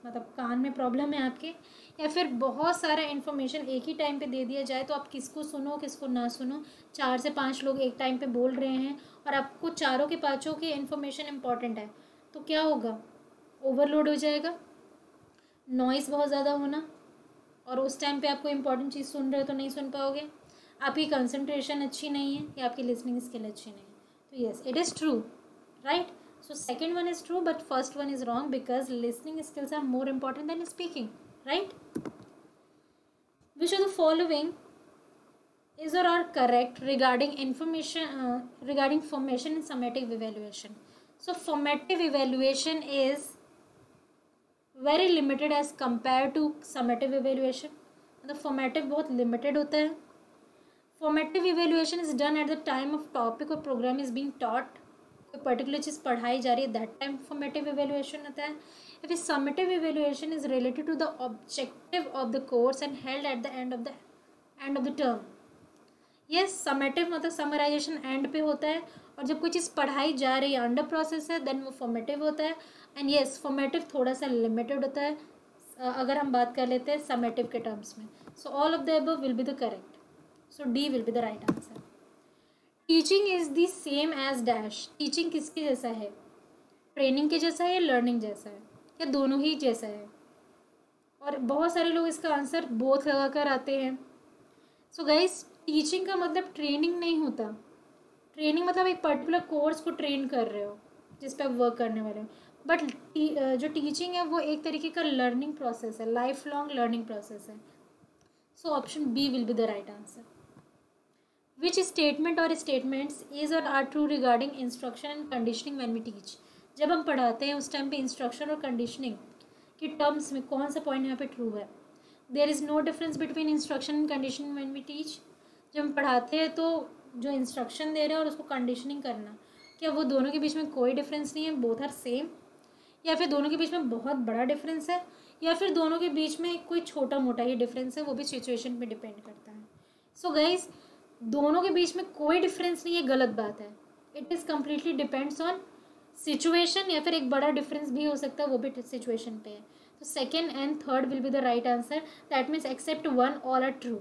मतलब कान में प्रॉब्लम है आपके, या फिर बहुत सारा इन्फॉर्मेशन एक ही टाइम पे दे दिया जाए तो आप किसको सुनो किसको ना सुनो, 4 से 5 लोग एक टाइम पे बोल रहे हैं और आपको चारों के पाँचों की इन्फॉर्मेशन इम्पॉर्टेंट है, तो क्या होगा, ओवरलोड हो जाएगा, नॉइज़ बहुत ज़्यादा होना, और उस टाइम पे आपको इम्पॉर्टेंट चीज़ सुन रहे हो तो नहीं सुन पाओगे, आपकी कंसंट्रेशन अच्छी नहीं है या आपकी लिसनिंग स्किल अच्छी नहीं है. तो yes, it is true, right. So second one is true, but first one is wrong because listening skills are more important than speaking, right? Which of the following is or are correct regarding regarding formation and summative evaluation? So formative evaluation is very limited as compared to summative evaluation. मतलब formative बहुत limited होता है. Formative evaluation is done at the time of topic or program is being taught. Particular चीज़ पढ़ाई जा रही है, that time formative evaluation होता है. या फिर summative evaluation is related to the objective of the course and held at the end of the term. Yes, summative मतलब समराइजेशन एंड पे होता है, और जब कोई चीज़ पढ़ाई जा रही है अंडर प्रोसेस है देन वो फॉर्मेटिव होता है. एंड यस, फॉर्मेटिव थोड़ा सा लिमिटेड होता है अगर हम बात कर लेते हैं समेटिव के टर्म्स में. So all of the above will be the correct. So D will be the right answer. Teaching is the same as dash. Teaching किसके जैसा है, ट्रेनिंग के जैसा है या लर्निंग जैसा है या दोनों ही जैसा है. और बहुत सारे लोग इसका आंसर बोथ लगा कर आते हैं. सो गाइस, टीचिंग का मतलब ट्रेनिंग नहीं होता. ट्रेनिंग मतलब एक पर्टिकुलर कोर्स को ट्रेन कर रहे हो जिस पे आप वर्क करने वाले हो. बट जो टीचिंग है वो एक तरीके का लर्निंग प्रोसेस है, लाइफ लॉन्ग लर्निंग प्रोसेस है. So option B will be the right answer. Which statement or statements is or are true regarding instruction and conditioning when we teach? जब हम पढ़ाते हैं उस टाइम पे इंस्ट्रक्शन और conditioning की टर्म्स में कौन सा पॉइंट यहाँ पे ट्रू है. There is no difference between instruction and conditioning when we teach. जब हम पढ़ाते हैं तो जो इंस्ट्रक्शन दे रहे हैं और उसको कंडीशनिंग करना, क्या वो दोनों के बीच में कोई डिफरेंस नहीं है, बोथ आर सेम, या फिर दोनों के बीच में बहुत बड़ा डिफरेंस है, या फिर दोनों के बीच में कोई छोटा मोटा ही डिफरेंस है, वो भी सिचुएशन पे डिपेंड करता है. सो गाइज, दोनों के बीच में कोई डिफरेंस नहीं है, गलत बात है. It is completely depends on situation, या फिर एक बड़ा डिफरेंस भी हो सकता है, वो भी सिचुएशन पे है. तो second and third will be the right answer. That means except one all are true.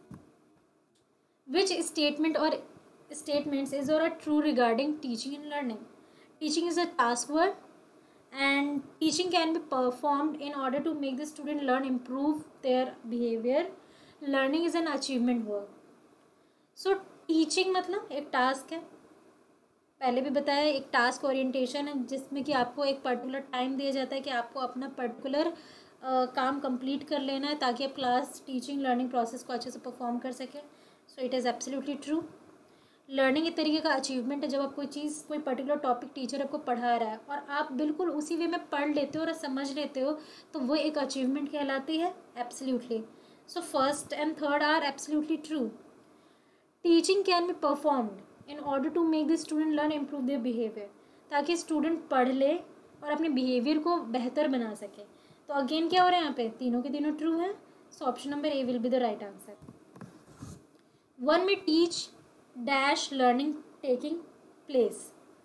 Which statement और स्टेटमेंट्स इज और are true regarding teaching and learning? Teaching is a task work and teaching can be performed in order to make the student learn, improve their behavior. Learning is an achievement work. So teaching मतलब एक task है, पहले भी बताया, एक task orientation है जिसमें कि आपको एक पर्टिकुलर टाइम दिया जाता है कि आपको अपना पर्टिकुलर काम कंप्लीट कर लेना है ताकि आप क्लास टीचिंग लर्निंग प्रोसेस को अच्छे से परफॉर्म कर सकें. So it is absolutely true. Learning एक तरीके का अचीवमेंट है. जब आप कोई चीज़, कोई पर्टिकुलर टॉपिक टीचर आपको पढ़ा रहा है और आप बिल्कुल उसी वे में पढ़ लेते हो और समझ लेते हो तो वो एक अचीवमेंट कहलाती है. Absolutely. So first and third are absolutely true. Teaching can be performed in order to make the student learn, improve their behaviour, ताकि स्टूडेंट पढ़ ले और अपने बिहेवियर को बेहतर बना सके. तो अगेन क्या हो रहा है यहाँ पे, तीनों के तीनों ट्रू है. So option number A will be the right answer. One में teach dash learning taking place.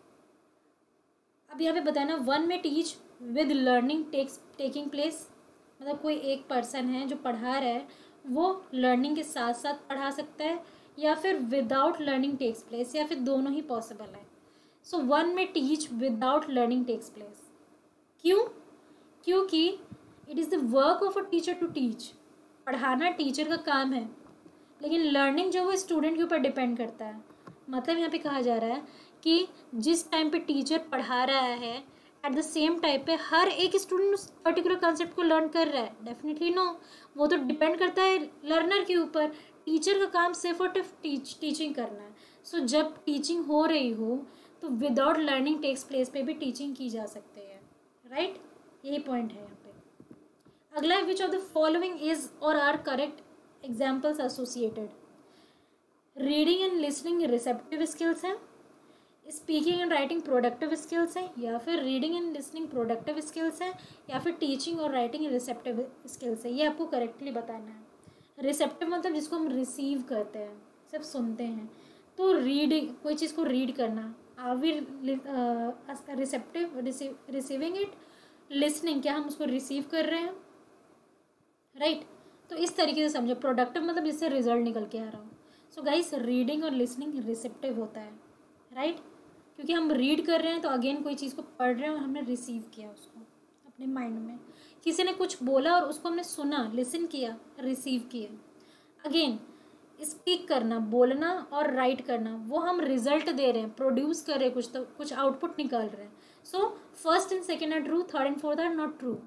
अब यहाँ पे बताना, वन में teach with learning taking place मतलब कोई एक पर्सन है जो पढ़ा रहा है, वो लर्निंग के साथ साथ पढ़ा सकता है, या फिर विदाउट लर्निंग टेक्स प्लेस, या फिर दोनों ही पॉसिबल है. सो वन में teach without learning takes place. क्यों? क्योंकि it is the work of a teacher to teach. पढ़ाना टीचर का काम है, लेकिन लर्निंग जो वो स्टूडेंट के ऊपर डिपेंड करता है. मतलब यहाँ पे कहा जा रहा है कि जिस टाइम पे टीचर पढ़ा रहा है एट द सेम टाइम पे हर एक स्टूडेंट उस पर्टिकुलर कॉन्सेप्ट को लर्न कर रहा है. डेफिनेटली नो, वो तो डिपेंड करता है लर्नर के ऊपर. टीचर का काम सिर्फ और टीचिंग करना है. सो जब टीचिंग हो रही हो तो विदाउट लर्निंग टेक्स प्लेस पे भी टीचिंग की जा सकती है. राइट, यही पॉइंट है यहाँ पे. अगला, which of the following is और are correct examples associated? Reading and listening receptive skills हैं, speaking and writing productive skills हैं, या फिर reading and listening productive skills हैं, या फिर टीचिंग और राइटिंग रिसेप्टिव स्किल्स है. ये आपको करेक्टली बताना है. रिसेप्टिव मतलब जिसको हम रिसीव करते हैं, सिर्फ सुनते हैं. तो रीडिंग, कोई चीज़ को रीड करना, are we receptive receiving it, listening, क्या हम उसको रिसीव कर रहे हैं, राइट। तो इस तरीके से समझो, प्रोडक्टिव मतलब जिससे रिजल्ट निकल के आ रहा हो। सो गाइस, रीडिंग और लिसनिंग रिसेप्टिव होता है, राइट, क्योंकि हम रीड कर रहे हैं तो अगेन कोई चीज़ को पढ़ रहे हैं और हमने रिसीव किया उसको अपने माइंड में। किसी ने कुछ बोला और उसको हमने सुना, लिसन किया, रिसीव किया। अगेन स्पीक करना, बोलना और राइट करना, वो हम रिजल्ट दे रहे हैं, प्रोड्यूस कर रहे हैं कुछ, तो कुछ आउटपुट निकाल रहे हैं। So first and second are true, third and fourth are not true.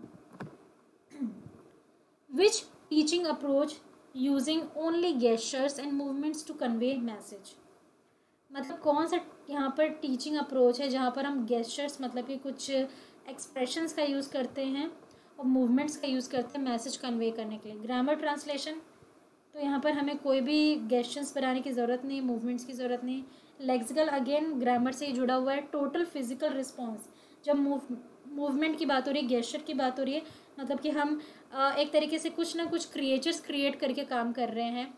Which teaching approach using only gestures and movements to convey message, मतलब कौन सा यहाँ पर टीचिंग अप्रोच है जहाँ पर हम गेस्चर्स मतलब कि कुछ एक्सप्रेशंस का यूज़ करते हैं और मूवमेंट्स का यूज़ करते हैं मैसेज कन्वे करने के लिए। ग्रामर ट्रांसलेशन, तो यहाँ पर हमें कोई भी गेस्चर्स बनाने की ज़रूरत नहीं, मूवमेंट्स की ज़रूरत नहीं। लेक्सिकल, अगेन ग्रामर से ही जुड़ा हुआ है। टोटल फिजिकल रिस्पॉन्स, जब मूवमेंट की बात हो रही है, गेस्चर की बात हो रही है, मतलब कि हम एक तरीके से कुछ ना कुछ क्रिएचर्स क्रिएट करके काम कर रहे हैं,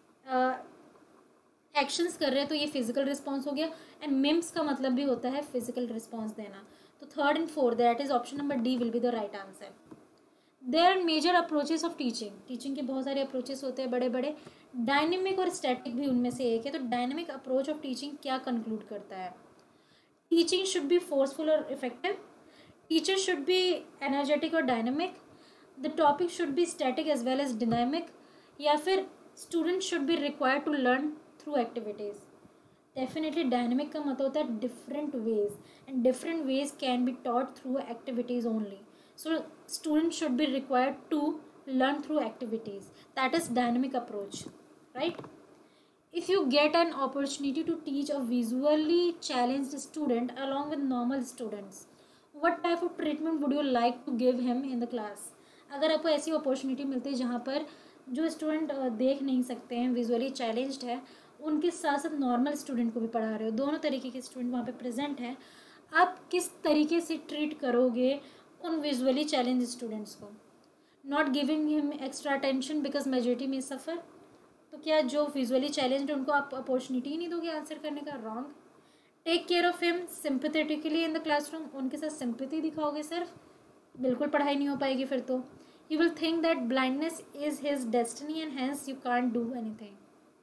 एक्शंस कर रहे हैं, तो ये फिजिकल रिस्पॉन्स हो गया। एंड मिम्स का मतलब भी होता है फिजिकल रिस्पॉन्स देना। तो third and fourth, that is option number D will be the right answer. There are major approaches of teaching, teaching के बहुत सारे अप्रोचेस होते हैं बड़े बड़े। डायनेमिक और स्टैटिक भी उनमें से एक है। तो डायनेमिक अप्रोच ऑफ टीचिंग क्या कंक्लूड करता है? टीचिंग शुड बी फोर्सफुल और effective, teacher should be energetic और dynamic, the topic should be static as well as dynamic, या फिर student should be required to learn through activities. Definitely dynamic का मतलब होता है different ways, and different ways can be taught through activities only. So students should be required to learn through activities. That is dynamic approach, right? If you get an opportunity to teach a visually challenged student along with normal students, what type of treatment would you like to give him in the class? अगर आपको ऐसी opportunity मिलती है जहाँ पर जो student देख नहीं सकते हैं, विजुअली चैलेंज्ड है, उनके साथ साथ नॉर्मल स्टूडेंट को भी पढ़ा रहे हो, दोनों तरीके के स्टूडेंट वहाँ पे प्रेजेंट हैं, आप किस तरीके से ट्रीट करोगे उन विजुअली चैलेंज स्टूडेंट्स को? Not giving him extra attention because majority में सफ़र, तो क्या जो विजुअली चैलेंज है उनको आप अपॉर्चुनिटी ही नहीं दोगे आंसर करने का? Wrong. Take care of him sympathetically in the classroom, उनके साथ सिंपैथी दिखाओगे सिर्फ, बिल्कुल पढ़ाई नहीं हो पाएगी फिर तो। You will think that blindness is his destiny and hence you can't do anything.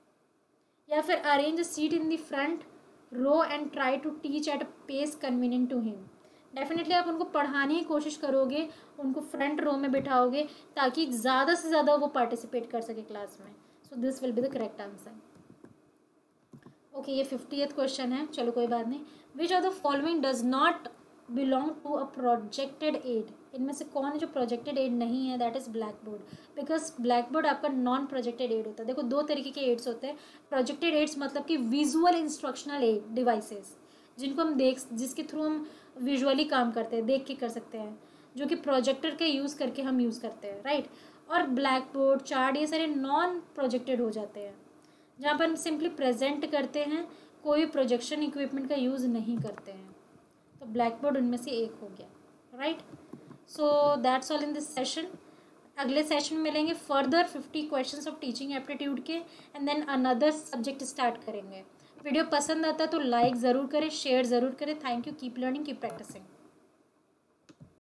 या फिर arrange a seat in the front row and try to teach at a pace convenient to him. Definitely आप उनको पढ़ाने की कोशिश करोगे, उनको front row में बिठाओगे ताकि ज़्यादा से ज़्यादा वो पार्टिसिपेट कर सके क्लास में। So this will be the correct answer. Okay, ये 50th क्वेश्चन है, चलो कोई बात नहीं। Which of the following does not belong to a projected aid, इनमें से कौन है जो प्रोजेक्टेड एड नहीं है? That is blackboard, because blackboard आपका नॉन प्रोजेक्टेड एड होता है। देखो, दो तरीके के एड्स होते हैं। प्रोजेक्टेड एड्स मतलब कि विजुअल इंस्ट्रक्शनल एड डिवाइसेस, जिनको हम जिसके थ्रू हम विजुअली काम करते हैं, देख के कर सकते हैं, जो कि प्रोजेक्टर के यूज़ करके हम यूज़ करते हैं, राइट। और ब्लैक बोर्ड, चार्ट, ये सारे नॉन प्रोजेक्टेड हो जाते हैं, जहाँ पर हम सिंपली प्रेजेंट करते हैं, कोई प्रोजेक्शन इक्विपमेंट का यूज़ नहीं करते हैं। तो ब्लैक बोर्ड उनमें से एक हो गया, right. So that's all in this session. अगले सेशन में मिलेंगे further 50 questions of teaching aptitude के, and then another subject start करेंगे। वीडियो पसंद आता है तो लाइक ज़रूर करें, शेयर ज़रूर करें। Thank you, keep learning, keep practising.